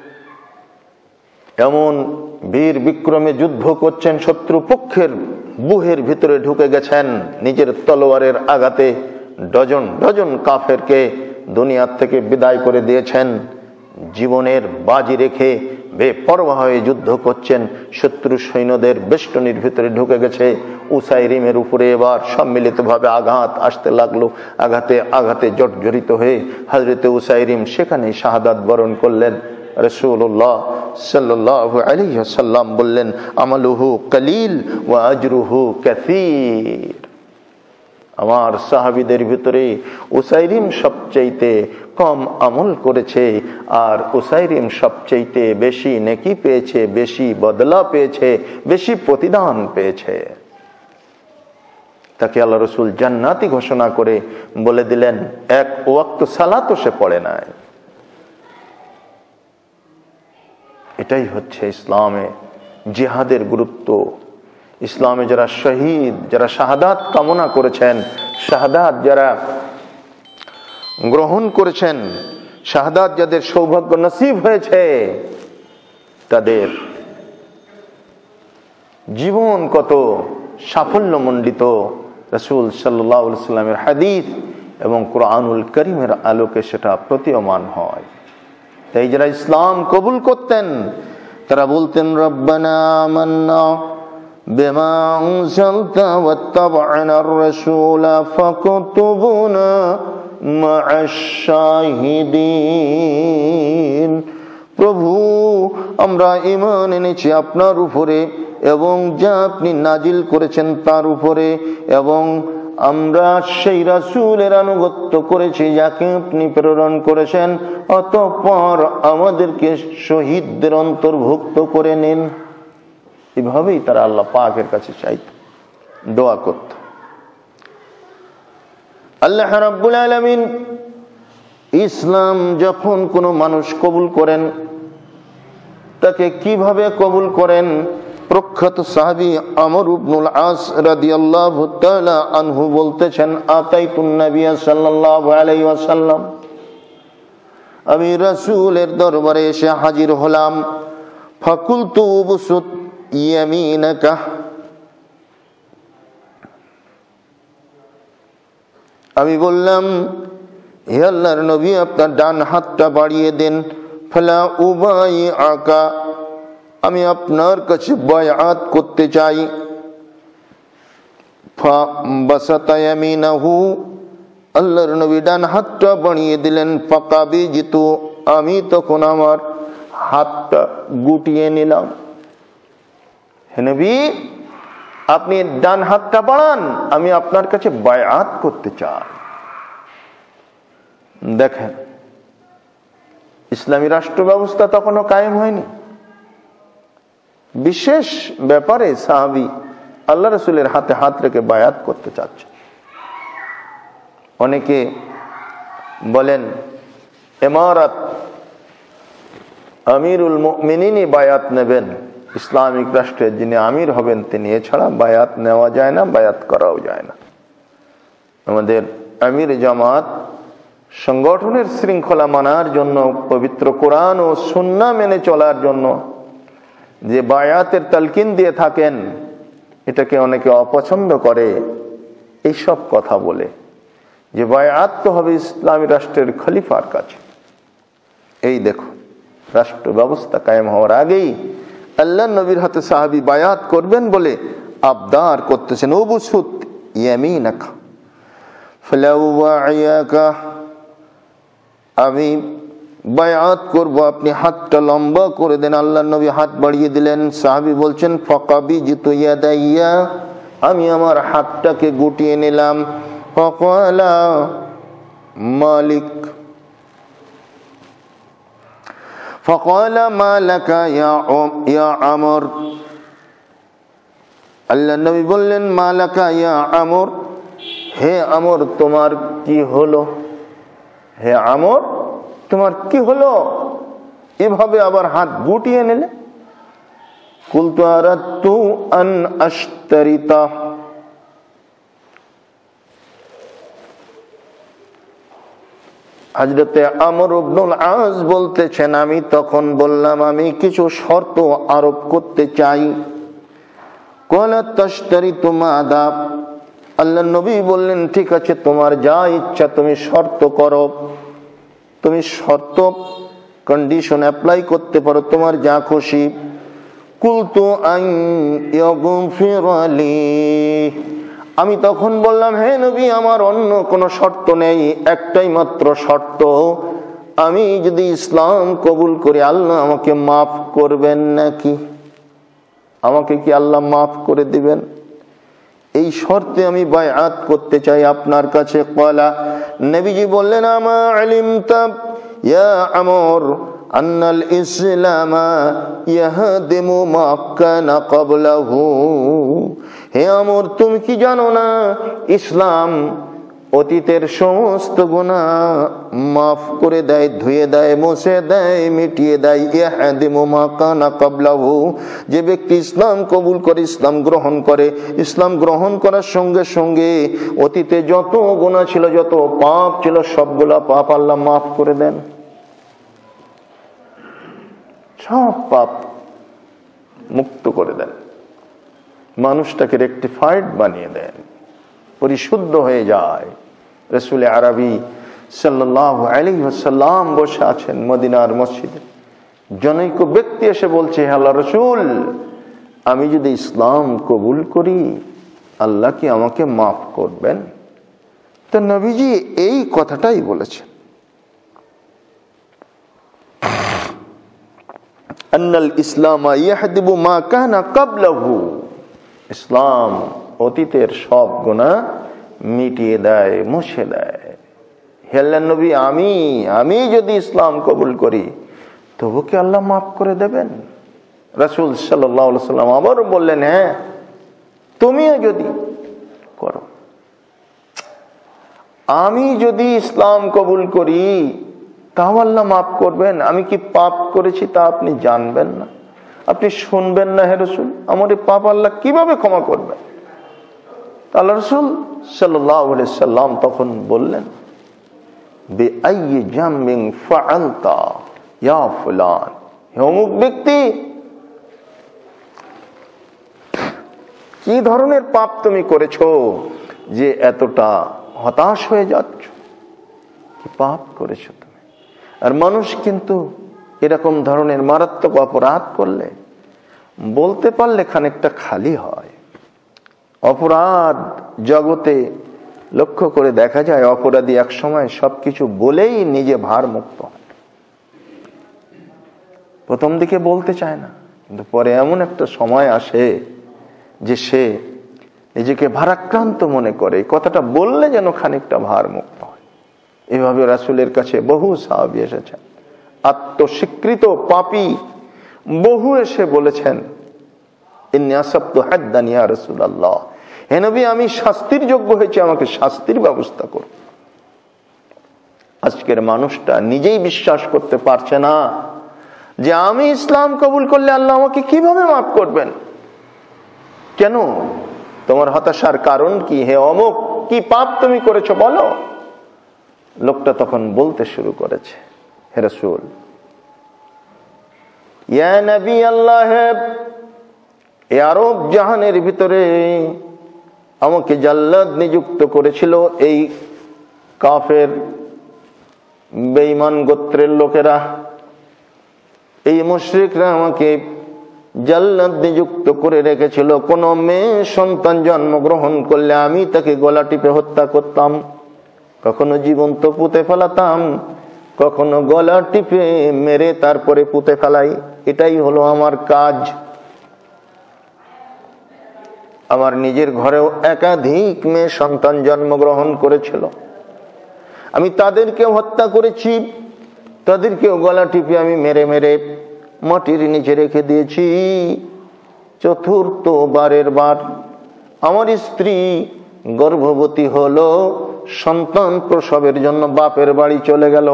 এমন বীর বিক্রমে যুদ্ধ করছেন, শত্রু পক্ষের বুহের ভিতরে ঢুকে গেছেন, নিজের তলোয়ারের আঘাতে ডজন ডজন কাফেরকে দুনিয়ার থেকে বিদায় করে দিয়েছেন। জীবনের বাজি রেখে বেপরোয়া হয়ে যুদ্ধ করছেন, শত্রু সৈন্যদের বেষ্টনীর ভিতরে ঢুকে গেছে। উসাইরিমের উপরে এবার সম্মিলিতভাবে আঘাত আসতে লাগলো। আঘাতে আঘাতে জর্জরিত হয়ে হযরতে উসাইরিম সেখানেই শাহাদাত বরণ করলেন। রাসূলুল্লাহ সাল্লাল্লাহু আলাইহি ওয়াসাল্লাম বললেন, আমালুহু কলিল ওয়া আজরুহু কাসীর। আমার সাহাবীদের ভিতরে উসাইরিম সবচাইতে কম আমল করেছে, আর উসাইরিম সবচাইতে বেশি নেকি পেয়েছে, বেশি বদলা পেয়েছে, বেশি প্রতিদান পেয়েছে। তাকে আল্লাহ রাসূল জান্নাতি ঘোষণা করে বলে দিলেন, এক ওয়াক্ত সালাতও সে পড়ে নাই। এটাই হচ্ছে ইসলামে জিহাদের গুরুত্ব। ইসলামে যারা শহীদ, যারা শাহাদাত কামনা করেছেন, শাহাদাত যারা গ্রহণ করেছেন, শাহাদাত যাদের সৌভাগ্য নসিব হয়েছে, তাদের জীবন কত সাফল্যমণ্ডিত রাসূল সাল্লাল্লাহু আলাইহি ওয়াসাল্লামের হাদিস এবং কুরআনুল কারীমের আলোকে সেটা প্রতীয়মান হয়। তাই যারা ইসলাম কবুল করতেন তারা বলতেন, রব্বানা আমান্না বিমা আনজালতা ওয়াত্তাবা'নার রাসূলা ফাকতুবুনা মা'আশ শাহিদিন। প্রভু, আমরা ঈমান এনেছি আপনার উপরে এবং যা আপনি নাজিল করেছেন তার উপরে, এবং আমরা সেই রাসূলের আনুগত্য করেছি যাকে আপনি প্রেরণ করেছেন, অতঃপর আমাদেরকে শহীদদের অন্তর্ভুক্ত করে নিন। এভাবেই তারা আল্লাহ পাকের কাছে চাইত, দোয়া করত। আল্লাহ রাব্বুল আলামিন ইসলাম যখন কোনো মানুষ কবুল করেন তাকে কিভাবে কবুল করেন? প্রখ্যাত সাহাবী আমর ইবনুল আস রাদিয়াল্লাহু তাআলা আনহু বলতেছেন, আতাইতুন নবিয়্য সাল্লাল্লাহু আলাইহি ওয়াসাল্লাম, আমি রাসূলের দরবারে এসে হাজির হলাম। ফাকুলতু উবসুত ইয়ামিনাকা, আমি বললাম, হে আল্লাহর নবী, আপনার ডান হাতটা বাড়িয়ে দেন। ফালা উবাইআকা, আমি আপনার কাছে বায়আত করতে চাই। ফাবাসাতা ইয়ামিনাহু, আল্লাহর নবী ডান হাতটা বাড়িয়ে দিলেন। ফাকাবিজিতু, আমি তখন আমার হাতটা গুটিয়ে নিলাম। হে নবী, আপনি ডান হাতটা বাড়ান, আমি আপনার কাছে বায়াত করতে চাই। দেখেন, ইসলামী রাষ্ট্র ব্যবস্থা তখনও কায়েম হয়নি। বিশেষ ব্যাপারে সাহাবী আল্লাহ রাসূলের হাতে হাত রেখে বায়াত করতে চাচ্ছে। অনেকে বলেন ইমারত আমিরুল মুমিনিনই বায়াত নেবেন, ইসলামিক রাষ্ট্রের যিনি আমির হবেন তিনি, এছাড়া বায়াত নেওয়া যায় না, বায়াত করাও যায় না। আমাদের আমির জামাত সংগঠনের শৃঙ্খলা মানার জন্য, পবিত্র কোরআন ও সুন্নাহ মেনে চলার জন্য যে বায়াতের তালকিন দিয়ে থাকেন, এটাকে অনেকে অপছন্দ করে এইসব কথা বলে, যে বায়াত তো হবে ইসলামী রাষ্ট্রের খলিফার কাছে। এই দেখো, রাষ্ট্র ব্যবস্থা কায়েম হওয়ার আগেই আল্লাহ নবীর হাতে সাহাবী বায়াত করবেন বলে আবদার করতেছেন, উবসুত ইয়ামিনাকা ফালাউ ওয়াইয়াকা, আমি বায়াত করব, আপনি হাতটা লম্বা করে দেন। আল্লাহ নবী হাত বাড়িয়ে দিলেন। সাহাবী বলছেন ফাকাবিজিতু ইয়াদাইয়া, আমি আমার হাতটাকে গুটিয়ে নিলাম। ফাকালা মালিক ফাকালা মালাকা ইয়া আমর, আল্লাহ নবী বললেন মালাকা ইয়া আমর, হে আমর তোমার কি হলো, হে আমর তোমার কি হলো, এভাবে আবার হাত গুটিয়ে নিলে। কুলতু আরাদতু আন আশতারিতা, হযরতে আমর ইবনুল আস বলতেছেন, আমি তখন বললাম আমি কিছু শর্ত আরোপ করতে চাই। ক্বালা তাশতারিতু মাযা, আল্লাহ নবী বললেন ঠিক আছে, তোমার যা ইচ্ছা তুমি শর্ত করো, তুমি শর্ত কন্ডিশন অ্যাপ্লাই করতে পারো, তোমার যা খুশি। কুলতু আন ইয়াগফিরালি, আমি তখন বললাম হে নবী আমার অন্য কোনো শর্ত নেই, একটাই মাত্র শর্ত, আমি যদি ইসলাম কবুল করি আল্লাহ আমাকে মাফ করবেন নাকি, আমাকে কি আল্লাহ মাফ করে দিবেন, এই শর্তে আমি বায়াত করতে চাই আপনার কাছে। ক্বালা, নবীজি বললেন আমা আলিমতা ইয়া আমর আন্নাল ইসলামা ইয়াহদিমু মা কানা ক্বাবলাহু, হে আমর তুমি কি জানো না ইসলাম অতীতের সমস্ত গুনাহ মাফ করে দেয়, ধুয়ে দেয়, মুছে দেয়, মিটিয়ে দেয়। ইয়াহদিমু মা কানা ক্বাবলাহু, যে ব্যক্তি ইসলাম কবুল করে, ইসলাম গ্রহণ করে, ইসলাম গ্রহণ করার সঙ্গে সঙ্গে অতীতে যত গুনাহ ছিল, যত পাপ ছিল, সবগুলা পাপ আল্লাহ মাফ করে দেন। সব পাপ মুক্ত করে দেন, মানুষটাকে রেকটিফাইড বানিয়ে দেন, পরিশুদ্ধ হয়ে যায়। রাসূল আরবি সাল্লাল্লাহু আলাইহি ওয়াসাল্লাম বসে আছেন মদিনার মসজিদে, জনৈক ব্যক্তি এসে বলছে, হে আল্লাহর রাসূল, আমি যদি ইসলাম কবুল করি আল্লাহ কি আমাকে মাফ করবেন? তো নবীজি এই কথাটাই বলেছেন, আন্নাল ইসলাম ইয়াহদিবু মা কানা ক্বাবলাহু, ইসলাম অতীতের সব গুনাহ মিটিয়ে দেয়, মুছে দেয়। হে আল্লাহর নবী, আমি আমি যদি ইসলাম কবুল করি তবু কি আল্লাহ মাফ করে দেবেন? রাসূল সাল্লাল্লাহু আলাইহি ওয়াসাল্লাম আবার বললেন, হ্যাঁ তুমিও যদি করো, আমি যদি ইসলাম কবুল করি তাও আল্লাহ মাফ করবেন। আমি কি পাপ করেছি তা আপনি জানবেন না, আপনি শুনবেন না হে রাসূল? আমার এই পাপ আল্লাহ কিভাবে ক্ষমা করবেন? আল্লাহ রাসূল সাল্লাল্লাহু আলাইহি ওয়াসাল্লাম তখন বললেন, বিআইয়ি জামবিন ফাআলতা ইয়া ফুলান, হে অমুক ব্যক্তি, কি ধরনের পাপ তুমি করেছো যে এতটা হতাশ হয়ে যাচ্ছ? কি পাপ করেছো তুমি? আর মানুষ কিন্তু এরকম ধরনের মারাত্মক অপরাধ করলে বলতে পারলে খানিকটা খালি হয়। অপরাধ জগতে লক্ষ্য করে দেখা যায়, অপরাধী এক সময় সবকিছু বলেই নিজে ভার মুক্ত হয়। প্রথম দিকে বলতে চায় না, কিন্তু পরে এমন একটা সময় আসে যে সে নিজেকে ভারাক্রান্ত মনে করে, এই কথাটা বললে যেন খানিকটা ভার মুক্ত হয়। এভাবে রাসূলের কাছে বহু সাহাবী এসেছেন, আত্মস্বীকৃত পাপী বহু এসে বলেছেন, ইন্নী আসাবতু হাদ্দান ইয়া রাসূলুল্লাহ, হে নবী আমি শাস্তির যোগ্য হয়েছে, আমাকে শাস্তির ব্যবস্থা করুন। আজকের মানুষটা নিজেই বিশ্বাস করতে পারছে না যে আমি ইসলাম কবুল করলে আল্লাহ আমাকে কিভাবে মাফ করবেন। কেন? তোমার হতাশার কারণ কি? হে অমুক, কি পাপ তুমি করেছো বলো। লোকটা তখন বলতে শুরু করেছে, হে রাসূল, ইয়া নবী আল্লাহ, এই আরব জাহানের ভিতরে আমাকে জাল্লাদ নিযুক্ত করেছিল এই কাফের বেঈমান গোত্রের লোকেরা, এই মুশরিকরা আমাকে জাল্লাদ নিযুক্ত করে রেখেছিল। কোন মেয়ে সন্তান জন্মগ্রহণ করলে আমি তাকে গলা টিপে হত্যা করতাম, কখনো জীবন্ত পুঁতে ফেলাতাম, কখনো গলা টিপে মেরে তারপরে পুঁতে ফেলাই। এটাই হলো আমার কাজ। আমার নিজের ঘরেও একাধিক মেয়ে সন্তান জন্মগ্রহণ করেছিল, আমি তাদেরকেও হত্যা করেছি, তাদেরকেও গলা টিপে আমি মেরে মেরে মাটির নিচে রেখে দিয়েছি। চতুর্থ বারের বার আমার স্ত্রী গর্ভবতী হলো, সন্তান প্রসবের জন্য বাপের বাড়ি চলে গেল।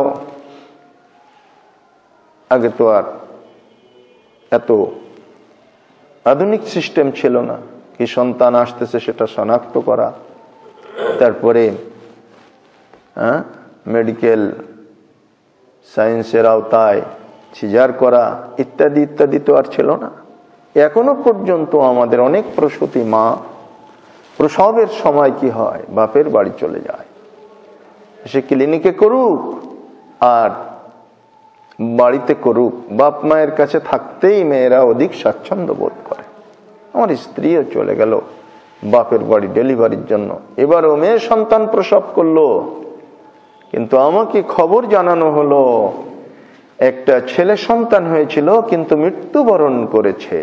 আগে তো আর এত আধুনিক সিস্টেম ছিল না, কি সন্তান আসতেছে সেটা শনাক্ত করা, তারপরে হ্যাঁ মেডিকেল সায়েন্সের আওতায় সিজার করা ইত্যাদি ইত্যাদি তো আর ছিল না। এখনো পর্যন্ত আমাদের অনেক প্রসূতি মা প্রসবের সময় কি হয়, বাপের বাড়ি চলে যায়। সে ক্লিনিকে করুক আর বাড়িতে করুক, বাপ মায়ের কাছে থাকতেই মেয়েরা অধিক স্বাচ্ছন্দ্য বোধ করে। আমার স্ত্রীও চলে গেল বাপের বাড়ি ডেলিভারির জন্য, এবারও মেয়ে সন্তান প্রসব করলো, কিন্তু আমাকে খবর জানানো হলো একটা ছেলে সন্তান হয়েছিল কিন্তু মৃত্যুবরণ করেছে।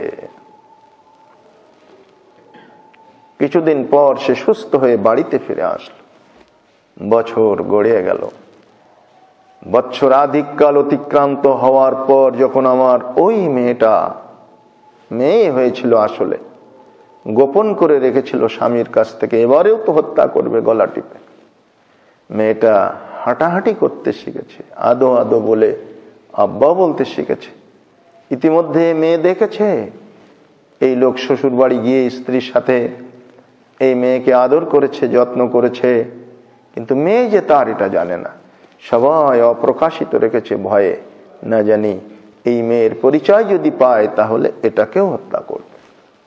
কিছুদিন পর সে সুস্থ হয়ে বাড়িতে ফিরে আসলো। বছর গড়িয়ে গেল, বৎসরাধিককাল অতিক্রান্ত হওয়ার পর যখন আমার ওই মেয়েটা, মেয়ে হয়েছিল আসলে, গোপন করে রেখেছিল স্বামীর কাছ থেকে, এবারেও তো হত্যা করবে গলা টিপে, মেয়েটা হাঁটাহাঁটি করতে শিখেছে, আদো আদো বলে আব্বা বলতে শিখেছে। ইতিমধ্যে মেয়ে দেখেছে এই লোক শ্বশুর বাড়ি গিয়ে স্ত্রীর সাথে এই মেয়েকে আদর করেছে, যত্ন করেছে, কিন্তু মেয়ে যে তার এটা জানে না, সবাই অপ্রকাশিত রেখেছে ভয়ে, না জানি এই মেয়ের পরিচয় যদি পায় তাহলে এটাকেও হত্যা করবে।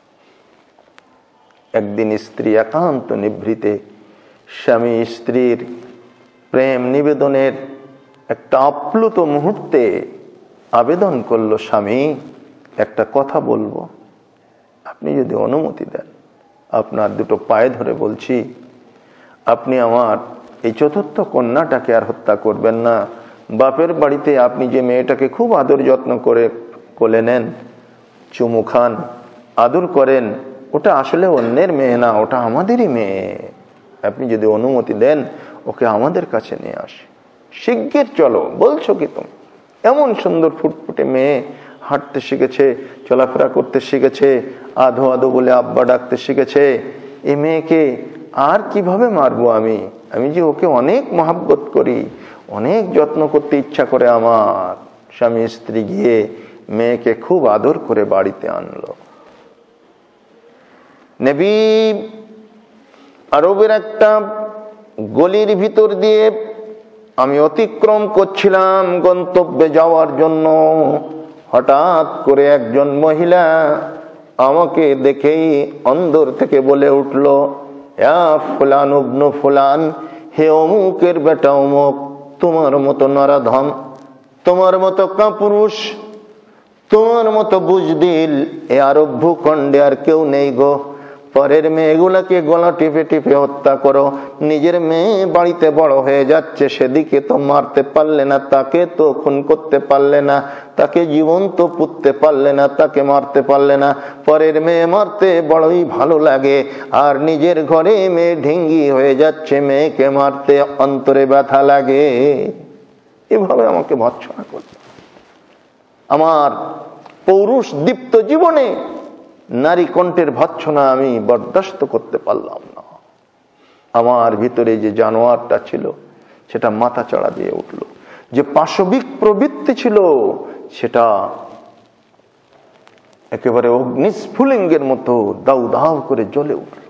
একদিন স্ত্রী একান্ত নিভৃতে স্বামী স্ত্রীর প্রেম নিবেদনের একটা আপ্লুত মুহূর্তে আবেদন করলো, স্বামী একটা কথা বলবো, আপনি যদি অনুমতি দেন, আপনার দুটো পায়ে ধরে বলছি, আপনি আমার এই চতুর্থ কন্যাটাকে আর হত্যা করবেন না। বাপের বাড়িতে আপনি যে মেয়েটাকে খুব আদর যত্ন করে কোলে নেন, চুমু খান, আদর করেন, ওটা আসলে অন্যের মেয়ে না, ওটা আমাদেরই মেয়ে। আপনি যদি অনুমতি দেন ওকে আমাদের কাছে নিয়ে আসে। শিগগির চলো, বলছো কি তুমি? এমন সুন্দর ফুটফুটে মেয়ে, হাঁটতে শিখেছে, চলাফেরা করতে শিখেছে, আধো আধো বলে আব্বা ডাকতে শিখেছে। এই মেয়েকে আর কিভাবে মারবো আমি? আমি যে ওকে অনেক মহাব্বত করি, অনেক যত্ন করতে ইচ্ছা করে আমার। স্বামী স্ত্রী গিয়ে মেয়েকে খুব আদর করে বাড়িতে আনলো। নবী আরবের একটা গলির ভিতর দিয়ে আমি অতিক্রম করছিলাম গন্তব্যে যাওয়ার জন্য। হঠাৎ করে একজন মহিলা আমাকে দেখেই অন্দর থেকে বলে উঠল, ইয়া ফুলান ইবনু ফুলান, হে অমুকের বেটা অমুক, তোমার মতো নরাধম, তোমার মতো কাপুরুষ, তোমার মতো বুজদিল এ আরব ভূখণ্ডে আর কেউ নেই গো। পরের মেয়েগুলাকে গলা টিপে টিপে হত্যা করো। নিজের মেয়ে বাড়িতে বড় হয়ে যাচ্ছে, সেদিকে তো মারতে পারলে না, তাকে তো খুন করতে পারলে না, তাকে জীবন্ত পুঁততে পারলে না, তাকে মারতে পারলে না। পরের মেয়ে মারতে বড়ই ভালো লাগে, আর নিজের ঘরে মেয়ে ঢিঙ্গি হয়ে যাচ্ছে, মেয়েকে মারতে অন্তরে ব্যথা লাগে। এভাবে আমাকে ভৎসনা করত। আমার পৌরুষ দীপ্ত জীবনে নারী কণ্ঠের ভৎসনা আমি বরদাস্ত করতে পারলাম না। আমার ভিতরে যে জানোয়ারটা ছিল সেটা মাথা চড়া দিয়ে উঠল, যে পাশবিক প্রবৃত্তি ছিল সেটা একেবারে অগ্নিস্ফুলিঙ্গের মতো দাউ দাউ করে জ্বলে উঠল।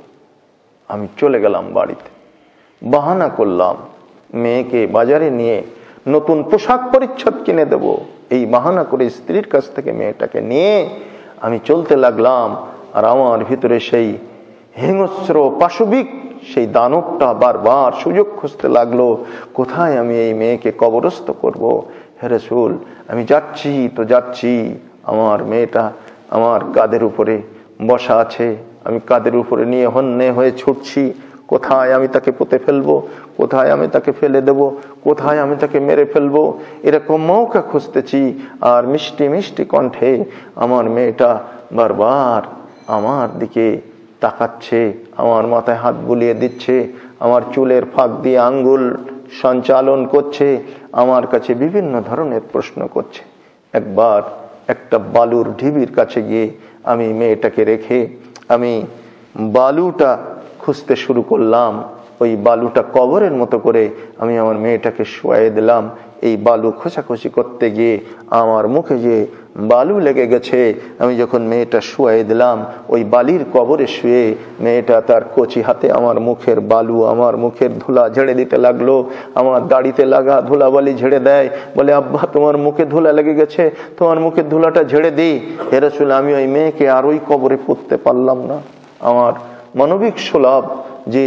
আমি চলে গেলাম বাড়িতে, বাহানা করলাম মেয়েকে বাজারে নিয়ে নতুন পোশাক পরিচ্ছদ কিনে দেব। এই বাহানা করে স্ত্রীর কাছ থেকে মেয়েটাকে নিয়ে আমি চলতে লাগলাম। আর আমার ভিতরে সেই হিংস্র পাশবিক সেই দানবটা বারবার সুযোগ খুঁজতে লাগলো, কোথায় আমি এই মেয়েকে কবরস্থ করব। হে রাসূল, আমি যাচ্ছি তো যাচ্ছি, আমার মেয়েটা আমার কাঁধের উপরে বসা আছে, আমি কাঁধের উপরে নিয়ে হন্যে হয়ে ছুটছি। কোথায় আমি তাকে পুঁতে ফেলবো, কোথায় আমি তাকে ফেলে দেব, কোথায় আমি তাকে মেরে ফেলবো, এরকম মৌকা খুঁজতেছি। আর মিষ্টি মিষ্টি কণ্ঠে আমার মেয়েটা বারবার আমার দিকে তাকাচ্ছে, আমার মাথায় হাত বুলিয়ে দিচ্ছে, আমার চুলের ফাঁক দিয়ে আঙ্গুল সঞ্চালন করছে, আমার কাছে বিভিন্ন ধরনের প্রশ্ন করছে। একবার একটা বালুর ঢিবির কাছে গিয়ে আমি মেয়েটাকে রেখে আমি বালুটা খুঁজতে শুরু করলাম। ওই বালুটা কবরের মতো করে আমি আমার মেয়েটাকে শুয়াই দিলাম। এই বালু খোঁচাখুচি করতে গিয়ে আমার মুখে যে বালু লেগে গেছে, আমি যখন মেয়েটা শুয়াই দিলাম ওই বালির কবরে শুয়ে মেয়েটা তার কচি হাতে আমার মুখের বালু, আমার মুখের ধুলা ঝেড়ে দিতে লাগলো। আমার দাড়িতে লাগা ধুলা বালি ঝেড়ে দেয়, বলে আব্বা তোমার মুখে ধুলা লেগে গেছে, তোমার মুখের ধুলাটা ঝেড়ে দিই। হে রাসূল, আমি ওই মেয়েকে আর ওই কবরে পুঁততে পারলাম না। আমার মানবিক সুলভ যে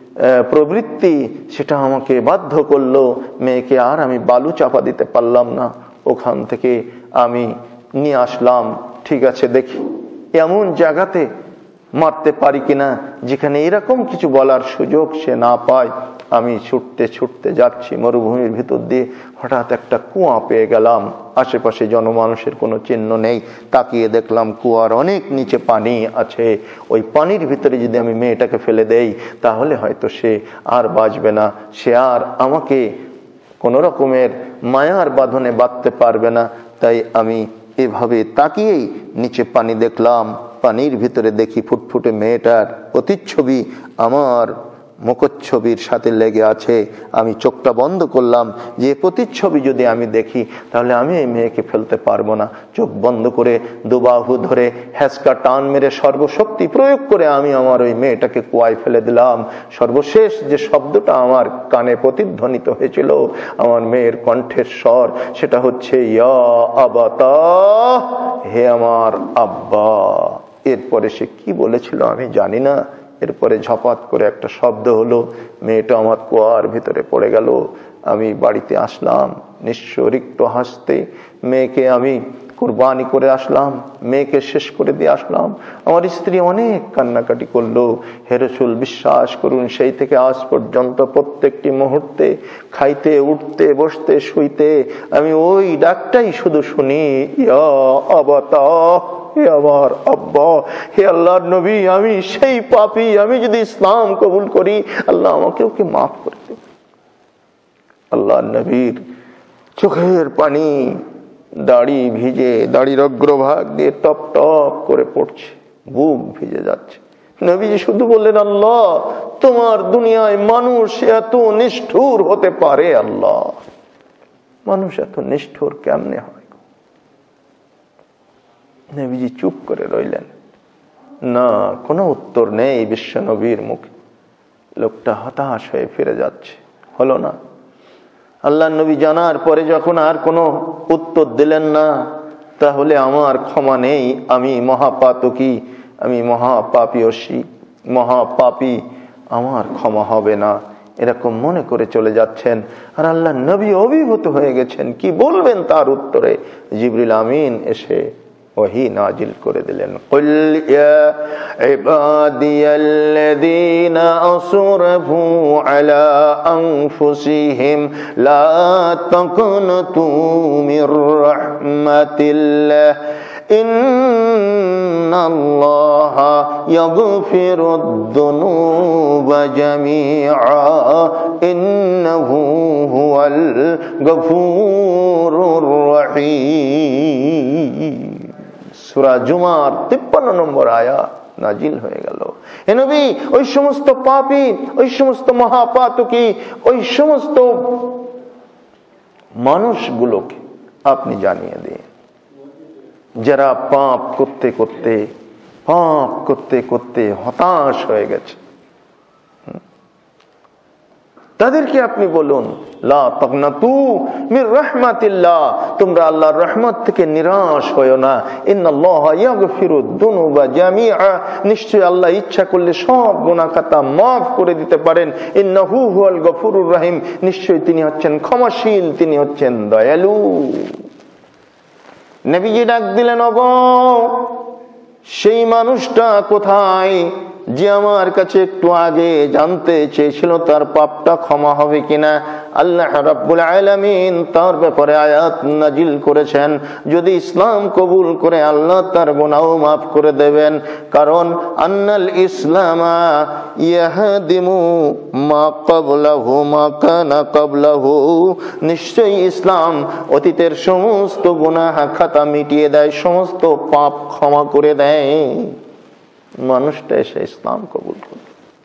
প্রবৃত্তি সেটা আমাকে বাধ্য করলো, মেয়েকে আর আমি বালু চাপা দিতে পারলাম না। ওখান থেকে আমি নিয়ে আসলাম, ঠিক আছে দেখি এমন জায়গাতে মারতে পারি কিনা যেখানে এরকম কিছু বলার সুযোগ সে না পায়। আমি ছুটতে ছুটতে যাচ্ছি মরুভূমির ভিতর দিয়ে, হঠাৎ একটা কুয়া পেয়ে গেলাম। আশেপাশে জনমানুষের কোনো চিহ্ন নেই। তাকিয়ে দেখলাম কুয়ার অনেক নিচে পানি আছে। ওই পানির ভিতরে যদি আমি মেয়েটাকে ফেলে দেই তাহলে হয়তো সে আর বাঁচবে না, সে আর আমাকে কোনো রকমের মায়ার বাঁধনে বাঁধতে পারবে না। তাই আমি এভাবে তাকিয়েই নিচে পানি দেখলাম, পানির ভিতরে দেখি ফুটফুটে মেয়েটার প্রতিচ্ছবি আমার মুখচ্ছবির সাথে লেগে আছে। আমি চোখটা বন্ধ করলাম, যে প্রতিচ্ছবি যদি আমি দেখি তাহলে আমি এই মেয়েকে ফেলতে পারবো না। চোখ বন্ধ করে দুবাহু ধরে হ্যাঁচকা টান মেরে সর্বশক্তি প্রয়োগ করে আমি আমার ওই মেয়েটাকে কুয়ায় ফেলে দিলাম। সর্বশেষ যে শব্দটা আমার কানে প্রতিধ্বনিত হয়েছিল আমার মেয়ের কণ্ঠের স্বর, সেটা হচ্ছে ইয়া আবাতা, হে আমার আব্বা। এরপরে সে কি বলেছিল আমি জানি না। এরপরে ঝপাত করে একটা শব্দ হলো, মেয়েটা আমার কুয়ার ভিতরে পড়ে গেল। আমি বাড়িতে আসলাম নিঃস্ব রিক্ত হাসতে। মেয়েকে আমি কুরবানি করে আসলাম, মেয়েকে শেষ করে দিয়ে আসলাম। আমার স্ত্রী অনেক কান্নাকাটি করলো। হে রাসূল, বিশ্বাস করুন সেই থেকে আজ পর্যন্ত প্রত্যেকটি মুহূর্তে খাইতে উঠতে বসতে শুইতে আমি ওই ডাকটাই শুধু শুনি, ইয়া আবাতা, হে আমার আব্বা। হে আল্লাহর নবী, আমি সেই পাপী, আমি যদি ইসলাম কবুল করি আল্লাহ আমাকে ওকে মাফ করে দেবে। আল্লাহর নবীর চোখের পানি দাড়ি ভিজে, দাড়ির অগ্রভাগ দিয়ে টপ টপ করে পড়ছে, বুক ভিজে যাচ্ছে। নবীজি শুধু বললেন, আল্লাহ তোমার দুনিয়ায় মানুষ এত নিষ্ঠুর হতে পারে? আল্লাহ, মানুষ এত নিষ্ঠুর কেমনে হয়? নবীজি চুপ করে রইলেন, না কোনো উত্তর নেই বিশ্ব নবীর মুখে। লোকটা হতাশ হয়ে ফিরে যাচ্ছে, হলো না। আল্লাহ নবী জানার পরে যখন আর কোনো উত্তর দিলেন না, তাহলে আমার ক্ষমা নেই, আমি মহাপাতকী, আমি মহাপাপীয়সী, মহাপাপী, আমার ক্ষমা হবে না, এরকম মনে করে চলে যাচ্ছেন। আর আল্লাহ নবী অভিভূত হয়ে গেছেন, কি বলবেন তার উত্তরে? জিবরিল আমিন এসে ওহী নাজিল করে দিলেন, কুল ইয়া ইবাদিয়াল্লাযীনা আসরাফু আলা আনফুসিহিম লা তাকনাতু মির রাহমাতিল্লাহ ইন্নাল্লাহা ইয়াগফিরুদ যুনুবা জামিআ ইন্নাহু হুয়াল গফুরুর রহিম। সূরা জুমার তিপ্পান্ন নম্বর আয়াত নাজিল হয়ে গেল। হে নবী, ওই সমস্ত পাপী, ওই সমস্ত মহাপাতকী, ওই সমস্ত মানুষগুলোকে আপনি জানিয়ে দিন যারা পাপ করতে করতে পাপ করতে করতে হতাশ হয়ে গেছে। তাদেরকে আপনি বলুন, লা তাকনাতু মির রাহমাতিল্লাহ, তোমরা আল্লাহর রহমত থেকে নিরাশ হয়ো না। ইন্নাল্লাহা ইয়াগফিরুদ যুনুবা জামিআ, নিশ্চয় আল্লাহ ইচ্ছা করলে সব গুনাহ খাতা maaf করে দিতে পারেন। ইন্নাহু হুয়াল গফুরুর রহিম, নিশ্চয় তিনি হচ্ছেন ক্ষমাশীল, তিনি হচ্ছেন দয়ালু। নবীজি ডাক দিলেন, ওগো সেই মানুষটা কোথায় যে আমার কাছে একটু আগে জানতে চেয়েছিল তার পাপটা ক্ষমা হবে কিনা? আল্লাহ রাব্বুল আলামিন তার ব্যাপারে আয়াত নাজিল করেছেন, যদি ইসলাম কবুল করে আল্লাহ তার গুনাহ মাফ করে দেবেন। কারণ আন্নাল ইসলামা ইয়াহদিমু মা ক্বাবলাহু মা কানা ক্বাবলাহু, নিশ্চয়ই ইসলাম অতীতের সমস্ত গুনাহ খাতা মিটিয়ে দেয়, সমস্ত পাপ ক্ষমা করে দেয়। মানুষটা এসে ইসলাম কবুল করে,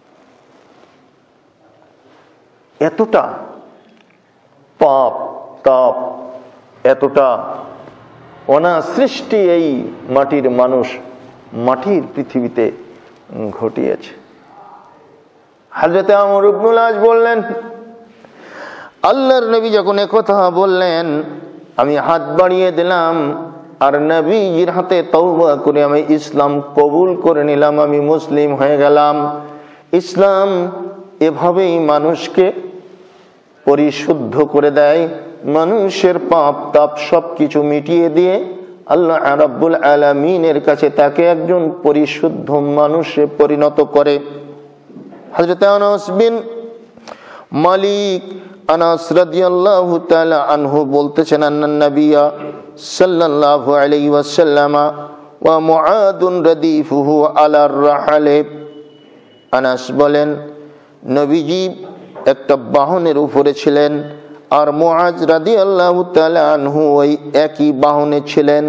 এতটা পাপ তাপ, এতটা অনাসৃষ্টি এই মাটির মানুষ মাটির পৃথিবীতে ঘটিয়েছে। হযরত আমর ইবনুল আস বললেন, আল্লাহর নবী যখন একথা বললেন আমি হাত বাড়িয়ে দিলাম আর নবীর হাতে তওবা করে আমি ইসলাম কবুল করে নিলাম, আমি মুসলিম হয়ে গেলাম। ইসলাম এভাবেই মানুষকে পরিশুদ্ধ করে দেয়, মানুষের পাপ তাপ সবকিছু মিটিয়ে দিয়ে আল্লাহ রাব্বুল আলামিনের কাছে তাকে একজন পরিশুদ্ধ মানুষে পরিণত করে। হযরত আনাস বিন মালিক আনাস রাদিয়াল্লাহু তাআলা আনহু বলতেছেন, আন্নান নবিয়্যা সাল্লাল্লাহু আলাইহি ওয়াসাল্লাম ওয়া মুআদুন রাদিফুহু আলার রাহলে। আনাস বলেন, নবীজি একটা বাহনের উপরে ছিলেন আর মুআজ রাদিয়াল্লাহু তাআলা আনহু ওই একই বাহনে ছিলেন।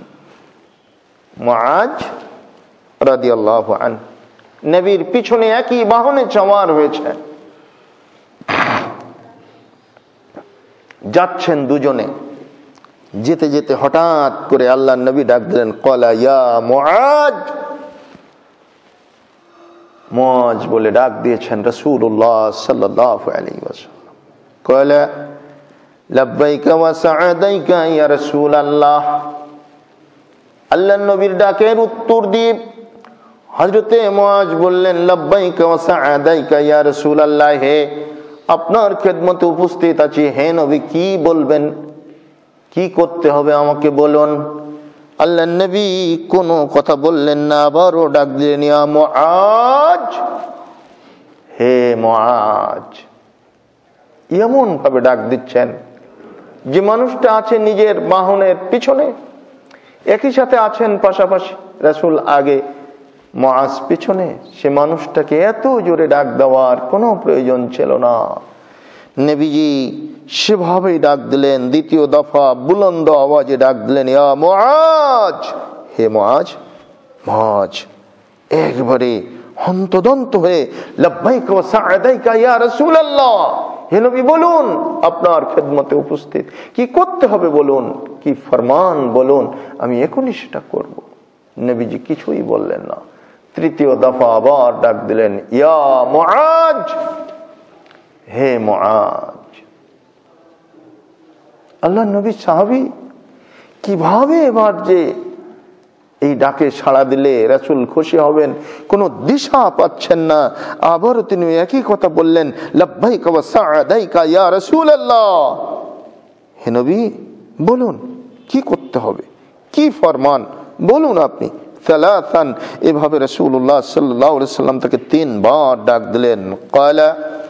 মুআজ রাদিয়াল্লাহু আনহু নবীর পিছনে একই বাহনে সওয়ার হয়েছে, যাচ্ছেন দুজনে। যেতে যেতে হঠাৎ করে আল্লাহর নবী ডাক দিলেন, ক্বালা ইয়া মুআজ। মুআজ বলে ডাক দিয়েছেন রাসূলুল্লাহ সাল্লাল্লাহু আলাইহি ওয়াসাল্লাম। ক্বালা লাব্বাইকা ওয়া সাআদাইকা ইয়া রাসূলুল্লাহ। আল্লাহর নবীর ডাকের উত্তর দিয়ে হযরতে মুআজ বললেন, লাব্বাইকা ওয়া সাআদাইকা ইয়া রাসূলুল্লাহ, হে আপনার খেদমতে উপস্থিত আছি, হে নবী কি বলবেন, কি করতে হবে আমাকে বলুন। আল্লাহর নবী কোনো কথা বললেন না, আবারও ডাক দিলেন, ইয়া মুআজ, হে মুআজ। এমন ভাবে ডাক দিচ্ছেন যে মানুষটা আছে নিজের বাহনের পিছনে, একই সাথে আছেন পাশাপাশি, রাসূল আগে মুআজ পিছনে। সে মানুষটাকে এত জোরে ডাক দেওয়ার কোনো প্রয়োজন ছিল না। নবীজি সেভাবেই ডাক দিলেন, দ্বিতীয় দফা বুলন্দ আওয়াজে ডাক দিলেন, ইয়া মুআজ, হে মুআজ। মুআজ একবারে হন্তদন্ত হয়ে লাব্বাইকা ওয়া সাআদাইকা ইয়া রাসূলুল্লাহ, হে নবী বলুন, আপনার খেদমতে উপস্থিত, কি করতে হবে বলুন, কি ফরমান বলুন, আমি এখনই সেটা করব। নবীজি কিছুই বললেন না। তৃতীয় দফা আবার ডাক দিলেন, ইয়া মুআজ, হে মুআজ। আল্লাহ নবী সাহাবী কিভাবে এবার যে এই ডাকে সাড়া দিলে রাসূল খুশি হবেন কোনো দিশা পাচ্ছেন না। আবারও তিনি একই কথা বললেন, লাব্বাইকা ওয়া সাআদাইকা ইয়া রাসূলুল্লাহ, হে নবী বলুন কি করতে হবে, কি ফরমান বলুন আপনি। সালাসান, এভাবে রাসূলুল্লাহ সাল্লাল্লাহু আলাইহি সাল্লাম তাকে তিনবার ডাক দিলেন। ক্বালা,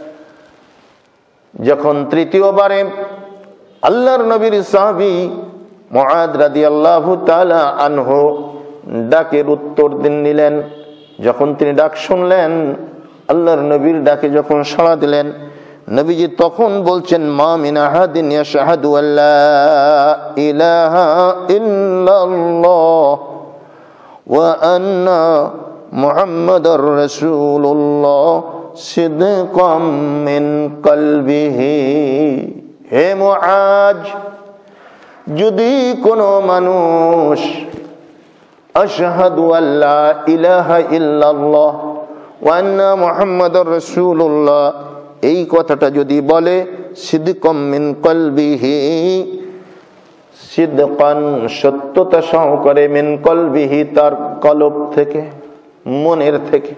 যখন তৃতীয়বারে আল্লাহর নবীর সাহাবী মুআদ রাদিয়াল্লাহু তাআলা আনহু ডাকের উত্তর দিন নিলেন, যখন তিনি ডাক শুনলেন, আল্লাহর নবীর ডাকে যখন সাড়া দিলেন, নবীজি তখন বলছেন, মা মিন আহাদিন ইয়াশহাদু আল্লা ইলাহা ইল্লাল্লাহ ওয়া আন্না মুহাম্মাদার রাসূলুল্লাহ সিদকাম মিন কলবিহি। হে মুআজ, যদি কোনো মানুষ আশহাদু আল্লা ইলাহা ইল্লাল্লাহ ওয়া আন্না মুহাম্মাদার রাসূলুল্লাহ এই কথাটা যদি বলে, সিদকাম মিন কলবিহি, সিদকান সত্যতা সহকারে, মিন কলবিহি তার কলব থেকে, মনের থেকে।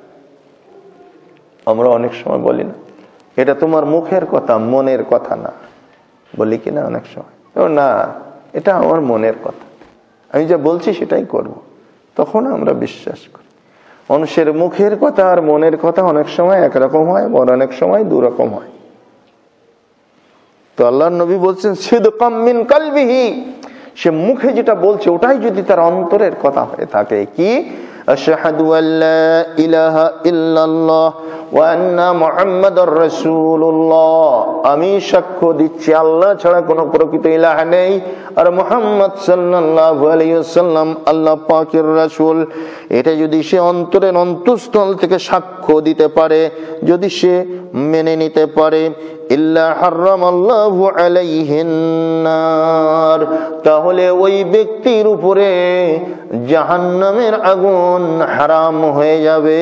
আমরা অনেক সময় বলি না, এটা তোমার মুখের কথা, মনের কথা না, বলি কিনা অনেক সময়, না এটা আমার মনের কথা, আমি যা বলছি সেটাই করব, তখন আমরা বিশ্বাস করি। মানুষের মুখের কথা আর মনের কথা অনেক সময় একরকম হয়, আর অনেক সময় দুরকম হয়। তো আল্লাহর নবী বলছেন সিদকাম মিন কলবিহি, সে মুখে যেটা বলছে ওটাই যদি তার অন্তরের কথা হয়ে থাকে, কি আশহাদু আল্লা ইলাহা ইল্লাল্লাহ ওয়া আন্না মুহাম্মাদার রাসূলুল্লাহ, আমি সাক্ষ্য দিচ্ছি আল্লাহ ছাড়া কোনো প্রকৃত ইলাহ নেই, আর মুহাম্মদ সাল্লাল্লাহু আলাইহি ওয়াসাল্লাম আল্লাহ পাকের রাসূল। এটা যদি সে অন্তরের অন্তঃস্থল থেকে সাক্ষ্য দিতে পারে, যদি সে মেনে নিতে পারে, ইল্লা হারামাল্লাহু আলাইহিন নার, তাহলে ওই ব্যক্তির উপরে জাহান্নামের আগুন হারাম হয়ে যাবে।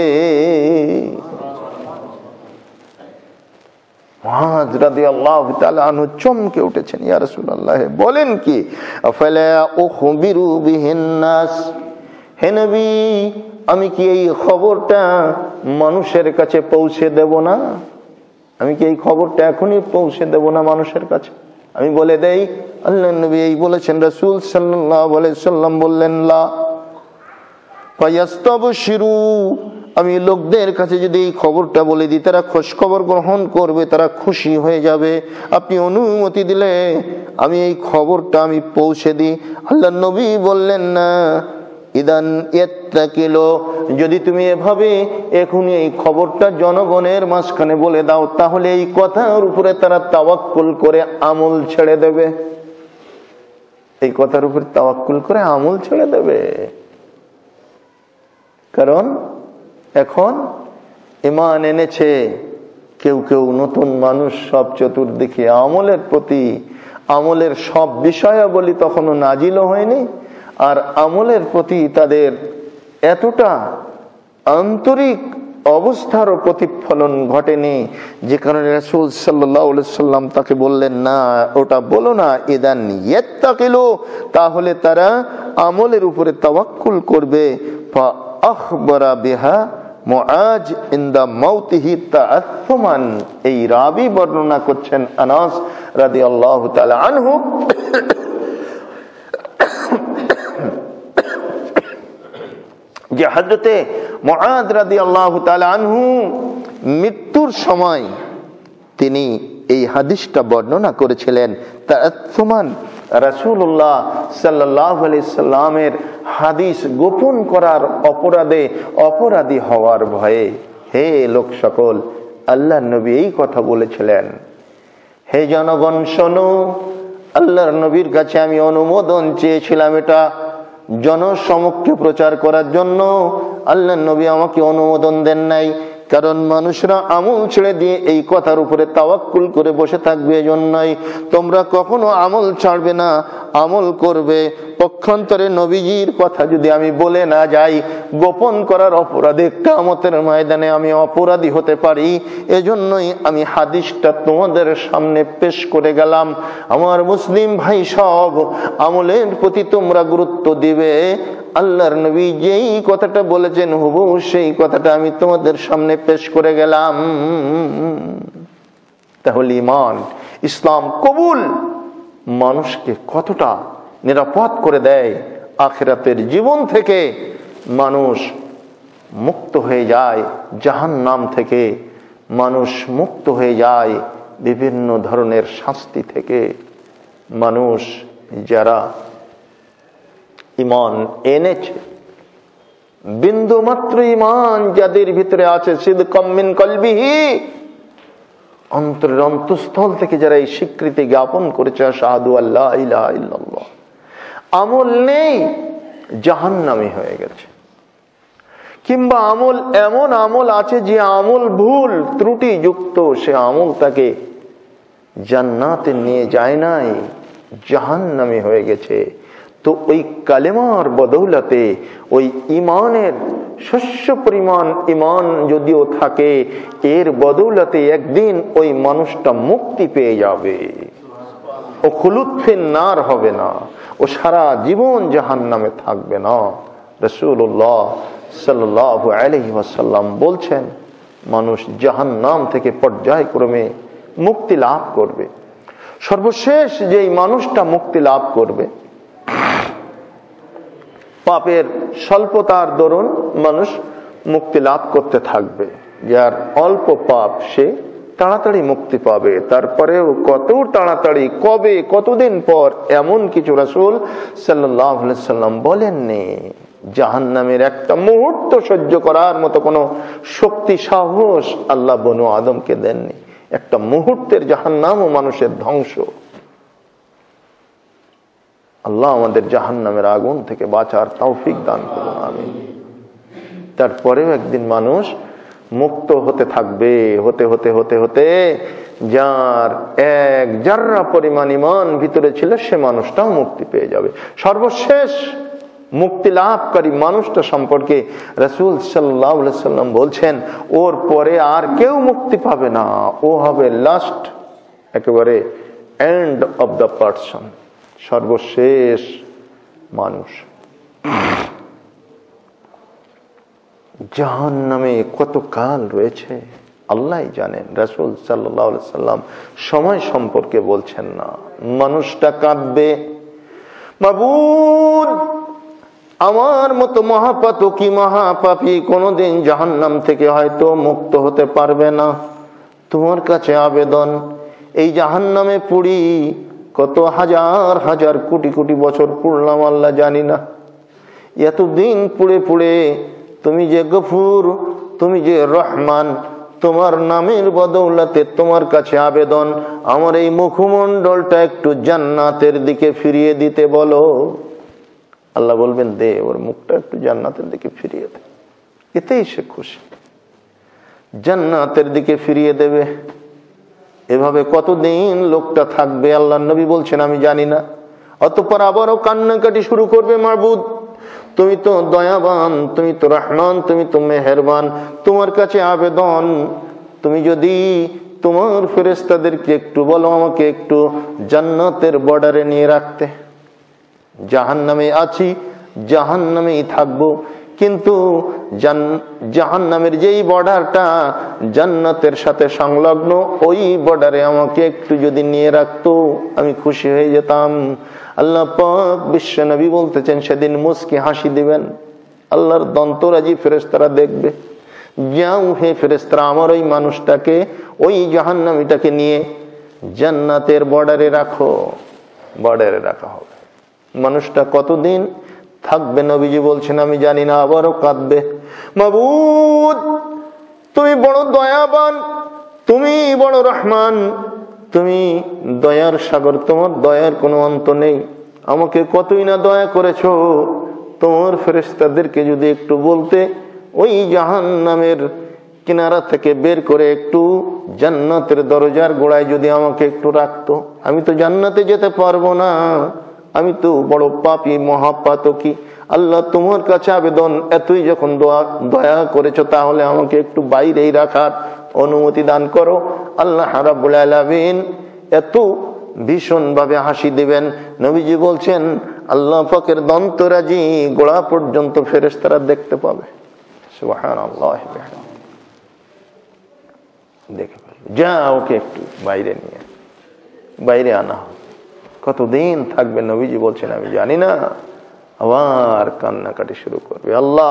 মুআজ রাদিয়াল্লাহু তাআলা আনহু চমকে উঠেছেন, ইয়া রাসূলুল্লাহ বলেন কি? আফালা উখবিরু বিহিন নাস, হে নবী আমি কি এই খবরটা মানুষের কাছে পৌঁছে দেব না? আমি কি এই খবরটা এখনই পৌঁছে দেব না মানুষের কাছে? আমি বলে দেই আল্লাহর নবী এই বলেছেন। রাসূল সাল্লাল্লাহু আলাইহি সাল্লাম বললেন, লা ফায়াস্তাবশিরু, আমি লোকদের কাছে যদি এই খবরটা বলে দিই তারা খোঁজ খবর গ্রহণ করবে, তারা খুশি হয়ে যাবে। আপনি অনুমতি দিলে আমি এই খবরটা আমি পৌঁছে দিই। আল্লাহর নবী বললেন, না, ইদান ইয়াত্তাকিলু, যদি তুমি এভাবে এখনই এই খবরটা জনগণের মাঝখানে বলে দাও, তাহলে এই কথার উপরে তারা তাওয়াক্কুল করে আমল ছেড়ে দেবে। এই কথার উপরে তাওয়াক্কুল করে আমল ছেড়ে দেবে, কারণ এখন ঈমান এনেছে কেউ কেউ নতুন মানুষ, সব চতুর্দিকে আমলের প্রতি, আমলের সব বিষয়াবলী তখনও নাজিল হয়নি, আর আমলের প্রতি তাদের এতটা আন্তরিক অবস্থারও প্রতিফলন ঘটেনি, যে কারণে রাসূল সাল্লাল্লাহু আলাইহি সাল্লাম তাকে বললেন, না ওটা বলো না, ইদান ইয়াত্তাকিলু, তাহলে তারা আমলের উপরে তাওয়াক্কুল করবে। ফা আখবারা বিহা মুআজ ইনদা মাউতিহি তাআসসুমান, এই রাবি বর্ণনা করছেন আনাস রাদিয়াল্লাহু তাআলা আনহু, যে হযরতে মুআদ রাদিয়াল্লাহু তাআলা আনহু মৃত্যুর সময় তিনি এই হাদিসটা বর্ণনা করেছিলেন। তাআসসুমান, রাসূলুল্লাহ সাল্লাল্লাহু আলাইহি সাল্লামের হাদিস গোপন করার অপরাধে, অপরাধী হওয়ার ভয়ে। হে লোক সকল, আল্লাহর নবী এই কথা বলেছিলেন, হে জনগণ শোনো, আল্লাহর নবীর কাছে আমি অনুমোদন চেয়েছিলাম এটা জনসমক্ষে প্রচার করার জন্য। আল্লাহর নবী আমাকে অনুমোদন দেন নাই, কারণ মানুষরা আমল ছেড়ে দিয়ে এই কথার উপরে তাওয়াক্কুল করে বসে থাকবে, এজন্যই তোমরা কখনো আমল ছাড়বে না, আমল করবে। পক্ষান্তরে নবীজির কথা যদি আমি বলে না যাই, গোপন করার অপরাধে কিয়ামতের ময়দানে আমি অপরাধী হতে পারি, এজন্যই আমি হাদিসটা তোমাদের সামনে পেশ করে গেলাম। আমার মুসলিম ভাই সব, আমলের প্রতি তোমরা গুরুত্ব দিবে। আল্লাহর নবী যেই কথাটা বলেছেন হুবহু সেই কথাটা আমি তোমাদের সামনে পেশ করে গেলাম। তাহলে ঈমান, ইসলাম কবুল মানুষকে কতটা নিরাপদ করে দেয় আখিরাতের জীবন থেকে মানুষ মুক্ত হয়ে যায়, জাহান্নাম থেকে মানুষ মুক্ত হয়ে যায়, বিভিন্ন ধরনের শাস্তি থেকে মানুষ যারা ঈমান এনেছে, বিন্দু মাত্র ঈমান যাদের ভিতরে আছে, সিদকাম মিন কলবিহি, অন্তরের অন্তঃস্থল থেকে যারা এই স্বীকৃতি জ্ঞাপন করেছে আশহাদু আল্লা ইলাহা ইল্লাল্লাহ, আমল নেই, জাহান্নামী হয়ে গেছে। কিংবা আমল এমন আমল আছে যে আমল ভুল ত্রুটি যুক্ত, সে আমল তাকে জান্নাতে নিয়ে যায় নাই, জাহান্নামী হয়ে গেছে। তো ওই কালেমার বদৌলতে, ওই ইমানের শস্য পরিমাণ ইমান যদিও থাকে, এর বদৌলতে একদিন ওই মানুষটা মুক্তি পেয়ে যাবে, ও খুলুদ ফিন নার হবে না, ও সারা জীবন জাহান্নামে থাকবে না। রাসূলুল্লাহ সাল্লাল্লাহু আলাইহি ওয়াসাল্লাম বলছেন, মানুষ জাহান্নাম থেকে পর্যায়ক্রমে মুক্তি লাভ করবে। সর্বশেষ যেই মানুষটা মুক্তি লাভ করবে, পাপের স্বল্পতার দরুন মানুষ মুক্তি লাভ করতে থাকবে। যার অল্প পাপ সে তাড়াতাড়ি মুক্তি পাবে, তারপরেও কত তাড়াতাড়ি, কবে, কতদিন পর, এমন কিছু রাসূল সাল্লাল্লাহু আলাইহি ওয়াসাল্লাম বলেননি। জাহান্নামের একটা মুহূর্ত সহ্য করার মতো কোনো শক্তি সাহস আল্লাহ বনু আদমকে দেননি। একটা মুহূর্তের জাহান্নাম ও মানুষের ধ্বংস। আল্লাহ আমাদের জাহান্নামের আগুন থেকে বাঁচার তৌফিক দান করুন, আমিন। তারপরেও একদিন মানুষ মুক্ত হতে থাকবে, হতে হতে হতে হতে যার এক জাররা পরিমাণ ঈমান ভিতরে ছিল, সে মানুষটাও মুক্তি পেয়ে যাবে। সর্বশেষ মুক্তি লাভকারী মানুষটা সম্পর্কে রাসূল সাল্লাল্লাহু আলাইহি ওয়াসাল্লাম বলছেন, ওর পরে আর কেউ মুক্তি পাবে না, ও হবে লাস্ট, একেবারে এন্ড অফ দ্য পারসন, সর্বশেষ মানুষ। জাহান্নামে কত কাল রয়েছে আল্লাহ জানেন। রাসূল সাল্লাল্লাহু আলাইহি ওয়াসাল্লাম সময় সম্পর্কে বলছেন না। মানুষটা কাঁদবে, মাবুদ আমার মতো মহাপাতকী মহাপাপী কোনোদিন জাহান্নাম থেকে হয়তো মুক্ত হতে পারবে না, তোমার কাছে আবেদন, এই জাহান্নামে পুড়ি কত হাজার হাজার কোটি কোটি বছর পুড়লাম আল্লাহ জানি না, এতদিন পুড়ে পুড়ে তুমি যে গফুর, তুমি যে রহমান, তোমার নামের বদৌলতে তোমার কাছে আবেদন, আমার এই মুখমণ্ডলটা একটু জান্নাতের দিকে ফিরিয়ে দিতে বলো। আল্লাহ বলবেন, দে, ওর মুখটা একটু জান্নাতের দিকে ফিরিয়ে দে, এতেই সে খুশি, জান্নাতের দিকে ফিরিয়ে দেবে। এভাবে কতদিন লোকটা থাকবে আল্লাহ নবী বলছেন আমি জানি না। অতঃপর আবারও কান্নাকাটি শুরু করবে, মাবুদ তুমি তো দয়াবান, তুমি তো রহমান, তুমি তো মেহেরবান, তোমার কাছে আবেদন, তুমি যদি তোমার ফেরেশতাদেরকে একটু বলো আমাকে একটু জান্নাতের বর্ডারে নিয়ে রাখতে। জাহান্নামে আছি, জাহান্নামেই থাকবো, কিন্তু জাহান্নামের যেই বর্ডারটা জান্নাতের সাথে সংলগ্ন, ওই বর্ডারে আমাকে একটু যদি নিয়ে রাখতো আমি খুশি হয়ে যেতাম। আল্লাহ পাক বিশ্ব নবী বলতেছেন, সেদিন মুস্কি হাসি দিবেন, আল্লাহর দন্তরাজি ফেরেশতারা দেখবে, যাও হে ফেরেশতারা, আমার ওই মানুষটাকে, ওই জাহান্নামীটাকে নিয়ে জান্নাতের বর্ডারে রাখো। বর্ডারে রাখা হবে। মানুষটা কতদিন থাকবে নবীজি বলছেন আমি জানি না। আবারও কাঁদবে, মাবুদ তুমি বড় দয়াবান, তুমি বড় রহমান, তুমি দয়ার সাগর, তোমার দয়ার কোনো অন্ত নেই, আমাকে কতই না দয়া করেছো। তোমার ফেরেশতাদেরকে যদি একটু বলতে ওই জাহান্নামের কিনারা থেকে বের করে একটু জান্নাতের দরজার গোড়ায় যদি আমাকে একটু রাখতো, আমি তো জান্নাতে যেতে পারবো না, আমি তো বড় পাপী মহাপাতকী। আল্লাহ তোমার কাছে আবেদন, এতই যখন দয়া করেছো তাহলে আমাকে একটু বাইরেই রাখার অনুমতি দান করো। আল্লাহ রাব্বুল আলামিন এত ভীষণ ভাবে হাসি দিবেন, নবীজি বলছেন আল্লাহ পাকের দন্তরাজি গোড়া পর্যন্ত ফেরেশতারা দেখতে পাবে। সুবহানাল্লাহ, দেখে ফেলবে, যা ওকে একটু বাইরে নিয়ে বাইরে আনা। কতদিন থাকবে নবীজি বলছেন আমি জানি না। আবার কান্নাকাটি শুরু করবে। আল্লাহ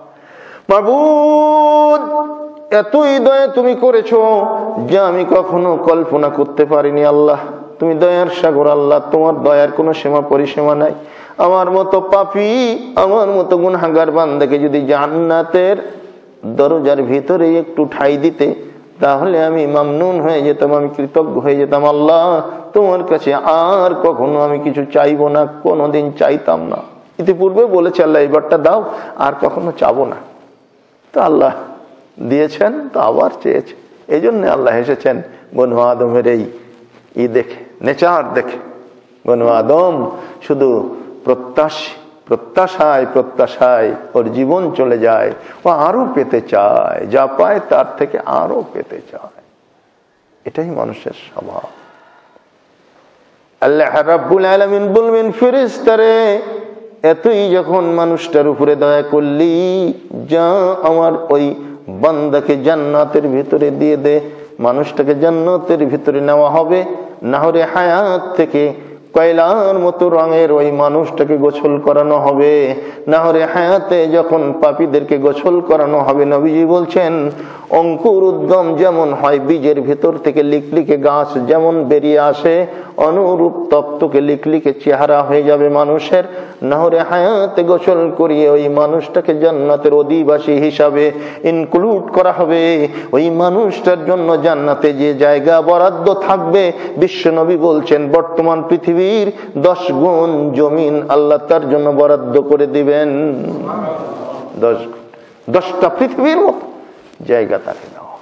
মাবুদ, এতই দয়া তুমি করেছো যা আমি কখনো কল্পনা করতে পারিনি। আল্লাহ তুমি দয়ার সাগর, আল্লাহ তোমার দয়ার কোনো সীমা পরিসীমা নাই। আমার মতো পাপী, আমার মতো গুনাহগার বান্দাকে যদি জান্নাতের দরজার ভিতরে একটু ঠাই দিতে, তাহলে আমি মামনুন হয়ে যেতাম, আমি কৃতজ্ঞ হয়ে যেতাম। আল্লাহ তোমার কাছে আর কখনো আমি কিছু চাইবো না, কোনোদিন চাইতাম না। ইতিপূর্বে বলেছে আল্লাহ এবারটা দাও, আর কখনো চাবো না। তো আল্লাহ দিয়েছেন, তো আবার চেয়েছে। এই জন্য আল্লাহ এসেছেন বনু আদমের এই ই দেখে, নেচার দেখে। বনু আদম শুধু প্রত্যাশী, প্রত্যাশায় প্রত্যাশায় ওর জীবন চলে যায়। ও আরো পেতে চায়, যা পায় তার থেকে আরো পেতে চায়। এটাই মানুষের স্বভাব। আল্লাহ রাব্বুল আলামিন বলবেন, ফেরেশতারে এতই যখন মানুষটার উপরে দয়া করলি, যা আমার ওই বান্দাকে জান্নাতের ভিতরে দিয়ে দে। মানুষটাকে জান্নাতের ভিতরে নেওয়া হবে, নাহরে হায়াত থেকে কয়লার মতো রঙের ওই মানুষটাকে গোসল করানো হবে। নাহরে হায়াতে যখন পাপীদেরকে গোসল করানো হবে, নবীজি বলছেন অঙ্কুর উদ্গম যেমন হয়, বীজের ভিতর থেকে লিকলিকে গাছ যেমন বেরিয়ে আসে, অনুরূপ তপ্তকে লিকলিকে চেহারা হয়ে যাবে মানুষের। নাহরে হায়াতে গোসল করিয়ে ওই মানুষটাকে জান্নাতের অধিবাসী হিসাবে ইনক্লুড করা হবে। ওই মানুষটার জন্য জান্নাতে যে জায়গা বরাদ্দ থাকবে, বিশ্বনবী বলছেন বর্তমান পৃথিবীর দশ গুণ জমিন আল্লাহ তার জন্য বরাদ্দ করে দিবেন। দশ দশটা পৃথিবীর মতো জায়গা তাকে দেওয়া।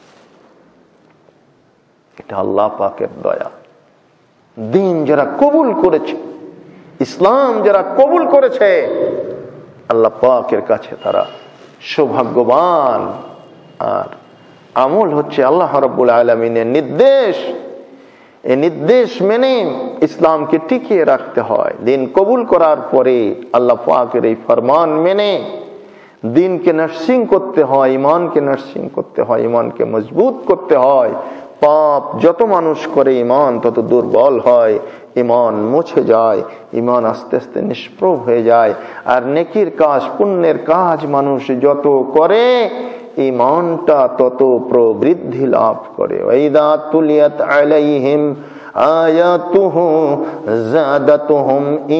এটা আল্লাহ পাকের দয়া। দিন যারা কবুল করেছে, ইসলাম যারা কবুল করেছে, আল্লাহ পাকের কাছে তারা সৌভাগ্যবান। আর আমল হচ্ছে আল্লাহ রাব্বুল আলামিনের নির্দেশ। এই নির্দেশ মেনে ইসলামকে টিকিয়ে রাখতে হয়। দিন কবুল করার পরে আল্লাহ পাকের এই ফরমান মেনে দিনকে নার্সিং করতে হয়, ইমানকে নার্সিং করতে হয়, ইমানকে মজবুত করতে হয়। পাপ যত মানুষ করে ইমান তত দুর্বল হয়, ইমান মুছে যায়, ইমান আস্তে আস্তে নিষ্প্রভ হয়ে যায়। আর নেকির কাজ, পুণ্যের কাজ মানুষ যত করে ইমানটা তত প্রবৃদ্ধি লাভ করে। ওয়াইদা তুলিয়াত আলাইহিম আয়াতুহু যাদাতুহুম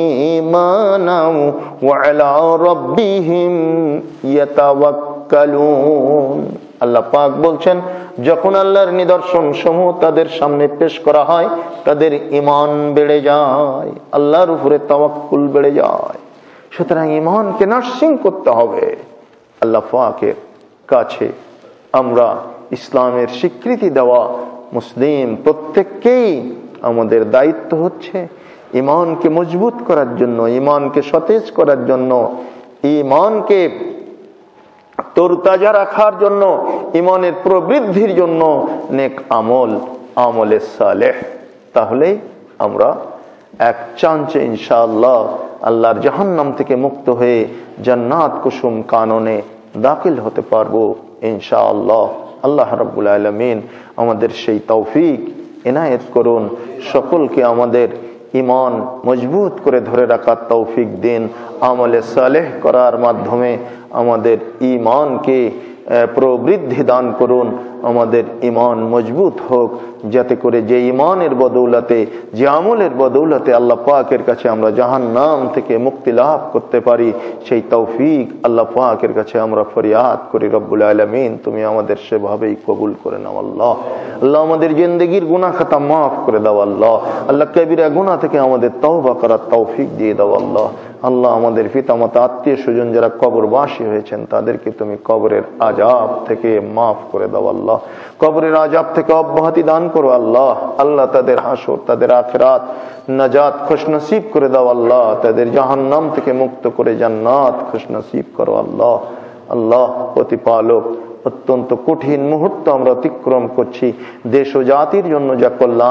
ঈমানাও ওয়া আলা রাব্বিহিম ইয়াতাওয়াক্কালুন। আল্লাহ পাক বলছেন, যখন আল্লাহর নিদর্শন সমূহ তাদের সামনে পেশ করা হয়, তাদের ঈমান বেড়ে যায়, আল্লাহর উপরে তাওয়াক্কুল বেড়ে যায়। সুতরাং ঈমানকে নার্সিং করতে হবে। আল্লাহ পাকের কাছে আমরা ইসলামের স্বীকৃতি দেওয়া মুসলিম প্রত্যেককেই আমাদের দায়িত্ব হচ্ছে ঈমানকে মজবুত করার জন্য, ঈমানকে সতেজ করার জন্য, ঈমানকে তরতাজা রাখার জন্য, ঈমানের প্রবৃদ্ধির জন্য নেক আমল, আমলে সালেহ। তাহলেই আমরা এক চান্সে ইনশাআল্লাহ আল্লাহর জাহান্নাম থেকে মুক্ত হয়ে জান্নাত কুসুম কাননে দাখিল হতে পারবো ইনশাআল্লাহ। আল্লাহ রাব্বুল আলামিন আমাদের সেই তৌফিক এনায়েত করুন। সকলকে আমাদের ঈমান মজবুত করে ধরে রাখার তৌফিক দিন। আমলে সালেহ করার মাধ্যমে আমাদের ঈমানকে প্রবৃদ্ধি দান করুন। আমাদের ঈমান মজবুত হোক, যাতে করে যে ঈমানের বদৌলতে, যে আমলের বদৌলতে আল্লাহ পাকের কাছে আমরা জাহান্নাম থেকে মুক্তি লাভ করতে পারি, সেই তৌফিক আল্লাহ পাকের কাছে আমরা ফরিয়াদ করি। রব্বুল আলামিন তুমি আমাদের সেভাবেই কবুল করে নাও। আল্লাহ আল্লাহ আমাদের জিন্দেগির গুনাহ খাতা মাফ করে দাও। আল্লাহ আল্লাহ কবিরা গুনাহ থেকে আমাদের তওবা করার তৌফিক দিয়ে দাও। আল্লাহ আল্লাহ আমাদের পিতামাতা, আত্মীয় স্বজন যারা কবরবাসী হয়েছেন, তাদেরকে তুমি কবরের আযাব থেকে মাফ করে দাও। আল্লাহ কবরের আযাব থেকে অব্যাহতি দান করো। আল্লাহ আল্লাহ তাদের হাসর, তাদের আখিরাত নাজাত খুশনসিব করে দাও। আল্লাহ তাদের জাহান্নাম থেকে মুক্ত করে জান্নাত খুশনসিব করো। আল্লাহ আল্লাহ প্রতিপালক, অত্যন্ত কঠিন মুহূর্ত আমরা অতিক্রম করছি। দেশ ও জাতির জন্য যা কল্যাণ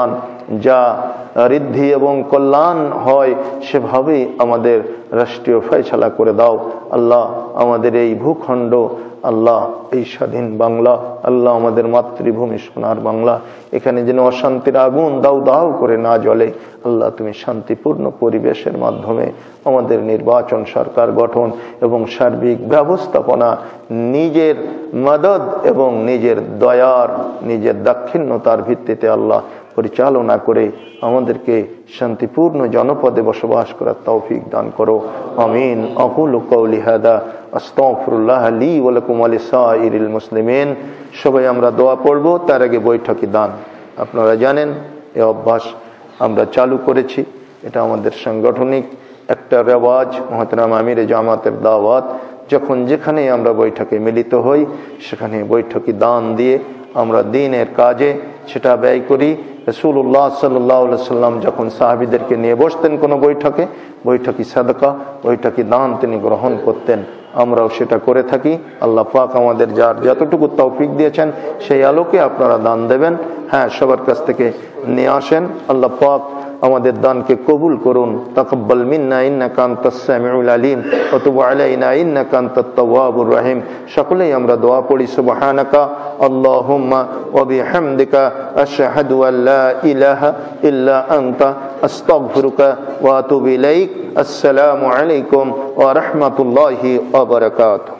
যা ঋদ্ধি এবং কল্যাণ হয় সেভাবেই আমাদের রাষ্ট্রীয় ফয়সালা করে দাও আল্লাহ। আমাদের এই ভূখণ্ড আল্লাহ, এই স্বাধীন বাংলা আল্লাহ, আমাদের মাতৃভূমি সোনার বাংলা, এখানে যেন অশান্তির আগুন দাউ দাউ করে না জ্বলে আল্লাহ। তুমি শান্তিপূর্ণ পরিবেশের মাধ্যমে আমাদের নির্বাচন, সরকার গঠন এবং সার্বিক ব্যবস্থাপনা নিজের মদদ এবং নিজের দয়ার, নিজের দাক্ষিণ্যতার ভিত্তিতে আল্লাহ পরিচালনা করে আমাদেরকে শান্তিপূর্ণ জনপদে বসবাস করার তৌফিক দান করো। আমিন। আকুলু কওলি হাদা আস্তাগফিরুল্লাহ লি ওয়া লাকুম ওয়া লিসাইরিল মুসলিমিন। সবাই আমরা দোয়া পড়ব, তার আগে বৈঠকি দান। আপনারা জানেন এই অভ্যাস আমরা চালু করেছি, এটা আমাদের সাংগঠনিক একটা রেওয়াজ, মুহতারাম আমিরে জামাতের দাওয়াত। যখন যেখানে আমরা বৈঠকে মিলিত হই সেখানে বৈঠকি দান দিয়ে আমরা দ্বীনের কাজে সেটা ব্যয় করি। রাসূলুল্লাহ সাল্লাল্লাহু আলাইহি সাল্লাম যখন সাহাবীদেরকে নিয়ে বসতেন কোনো বৈঠকে, বৈঠকি সাদকা, বৈঠকি দান তিনি গ্রহণ করতেন। আমরাও সেটা করে থাকি। আল্লাহ পাক আমাদের যার যতটুকু তৌফিক দিয়েছেন সেই আলোকে আপনারা দান দেবেন। হ্যাঁ, সবার কাছ থেকে নিয়ে আসেন। আল্লাহ পাক আমাদের দানকে কবুল করুন। তাকাব্বাল মিন্না ইন্নাকা আনতাস সামিউল আলিম ওয়া তুব আলাইনা ইন্নাকা আনতাত তাওয়াবুর রহিম। সকলেই আমরা দোয়া পড়ি। সুবহানাকা আল্লাহুম্মা ওয়া বিহামদিকা আশহাদু আল্লা ইলাহা ইল্লা আনতা আস্তাগফিরুকা ওয়া আতুবু ইলাইক। আসসালামু আলাইকুম ওয়া রাহমাতুল্লাহি ওয়া বারাকাতুহু।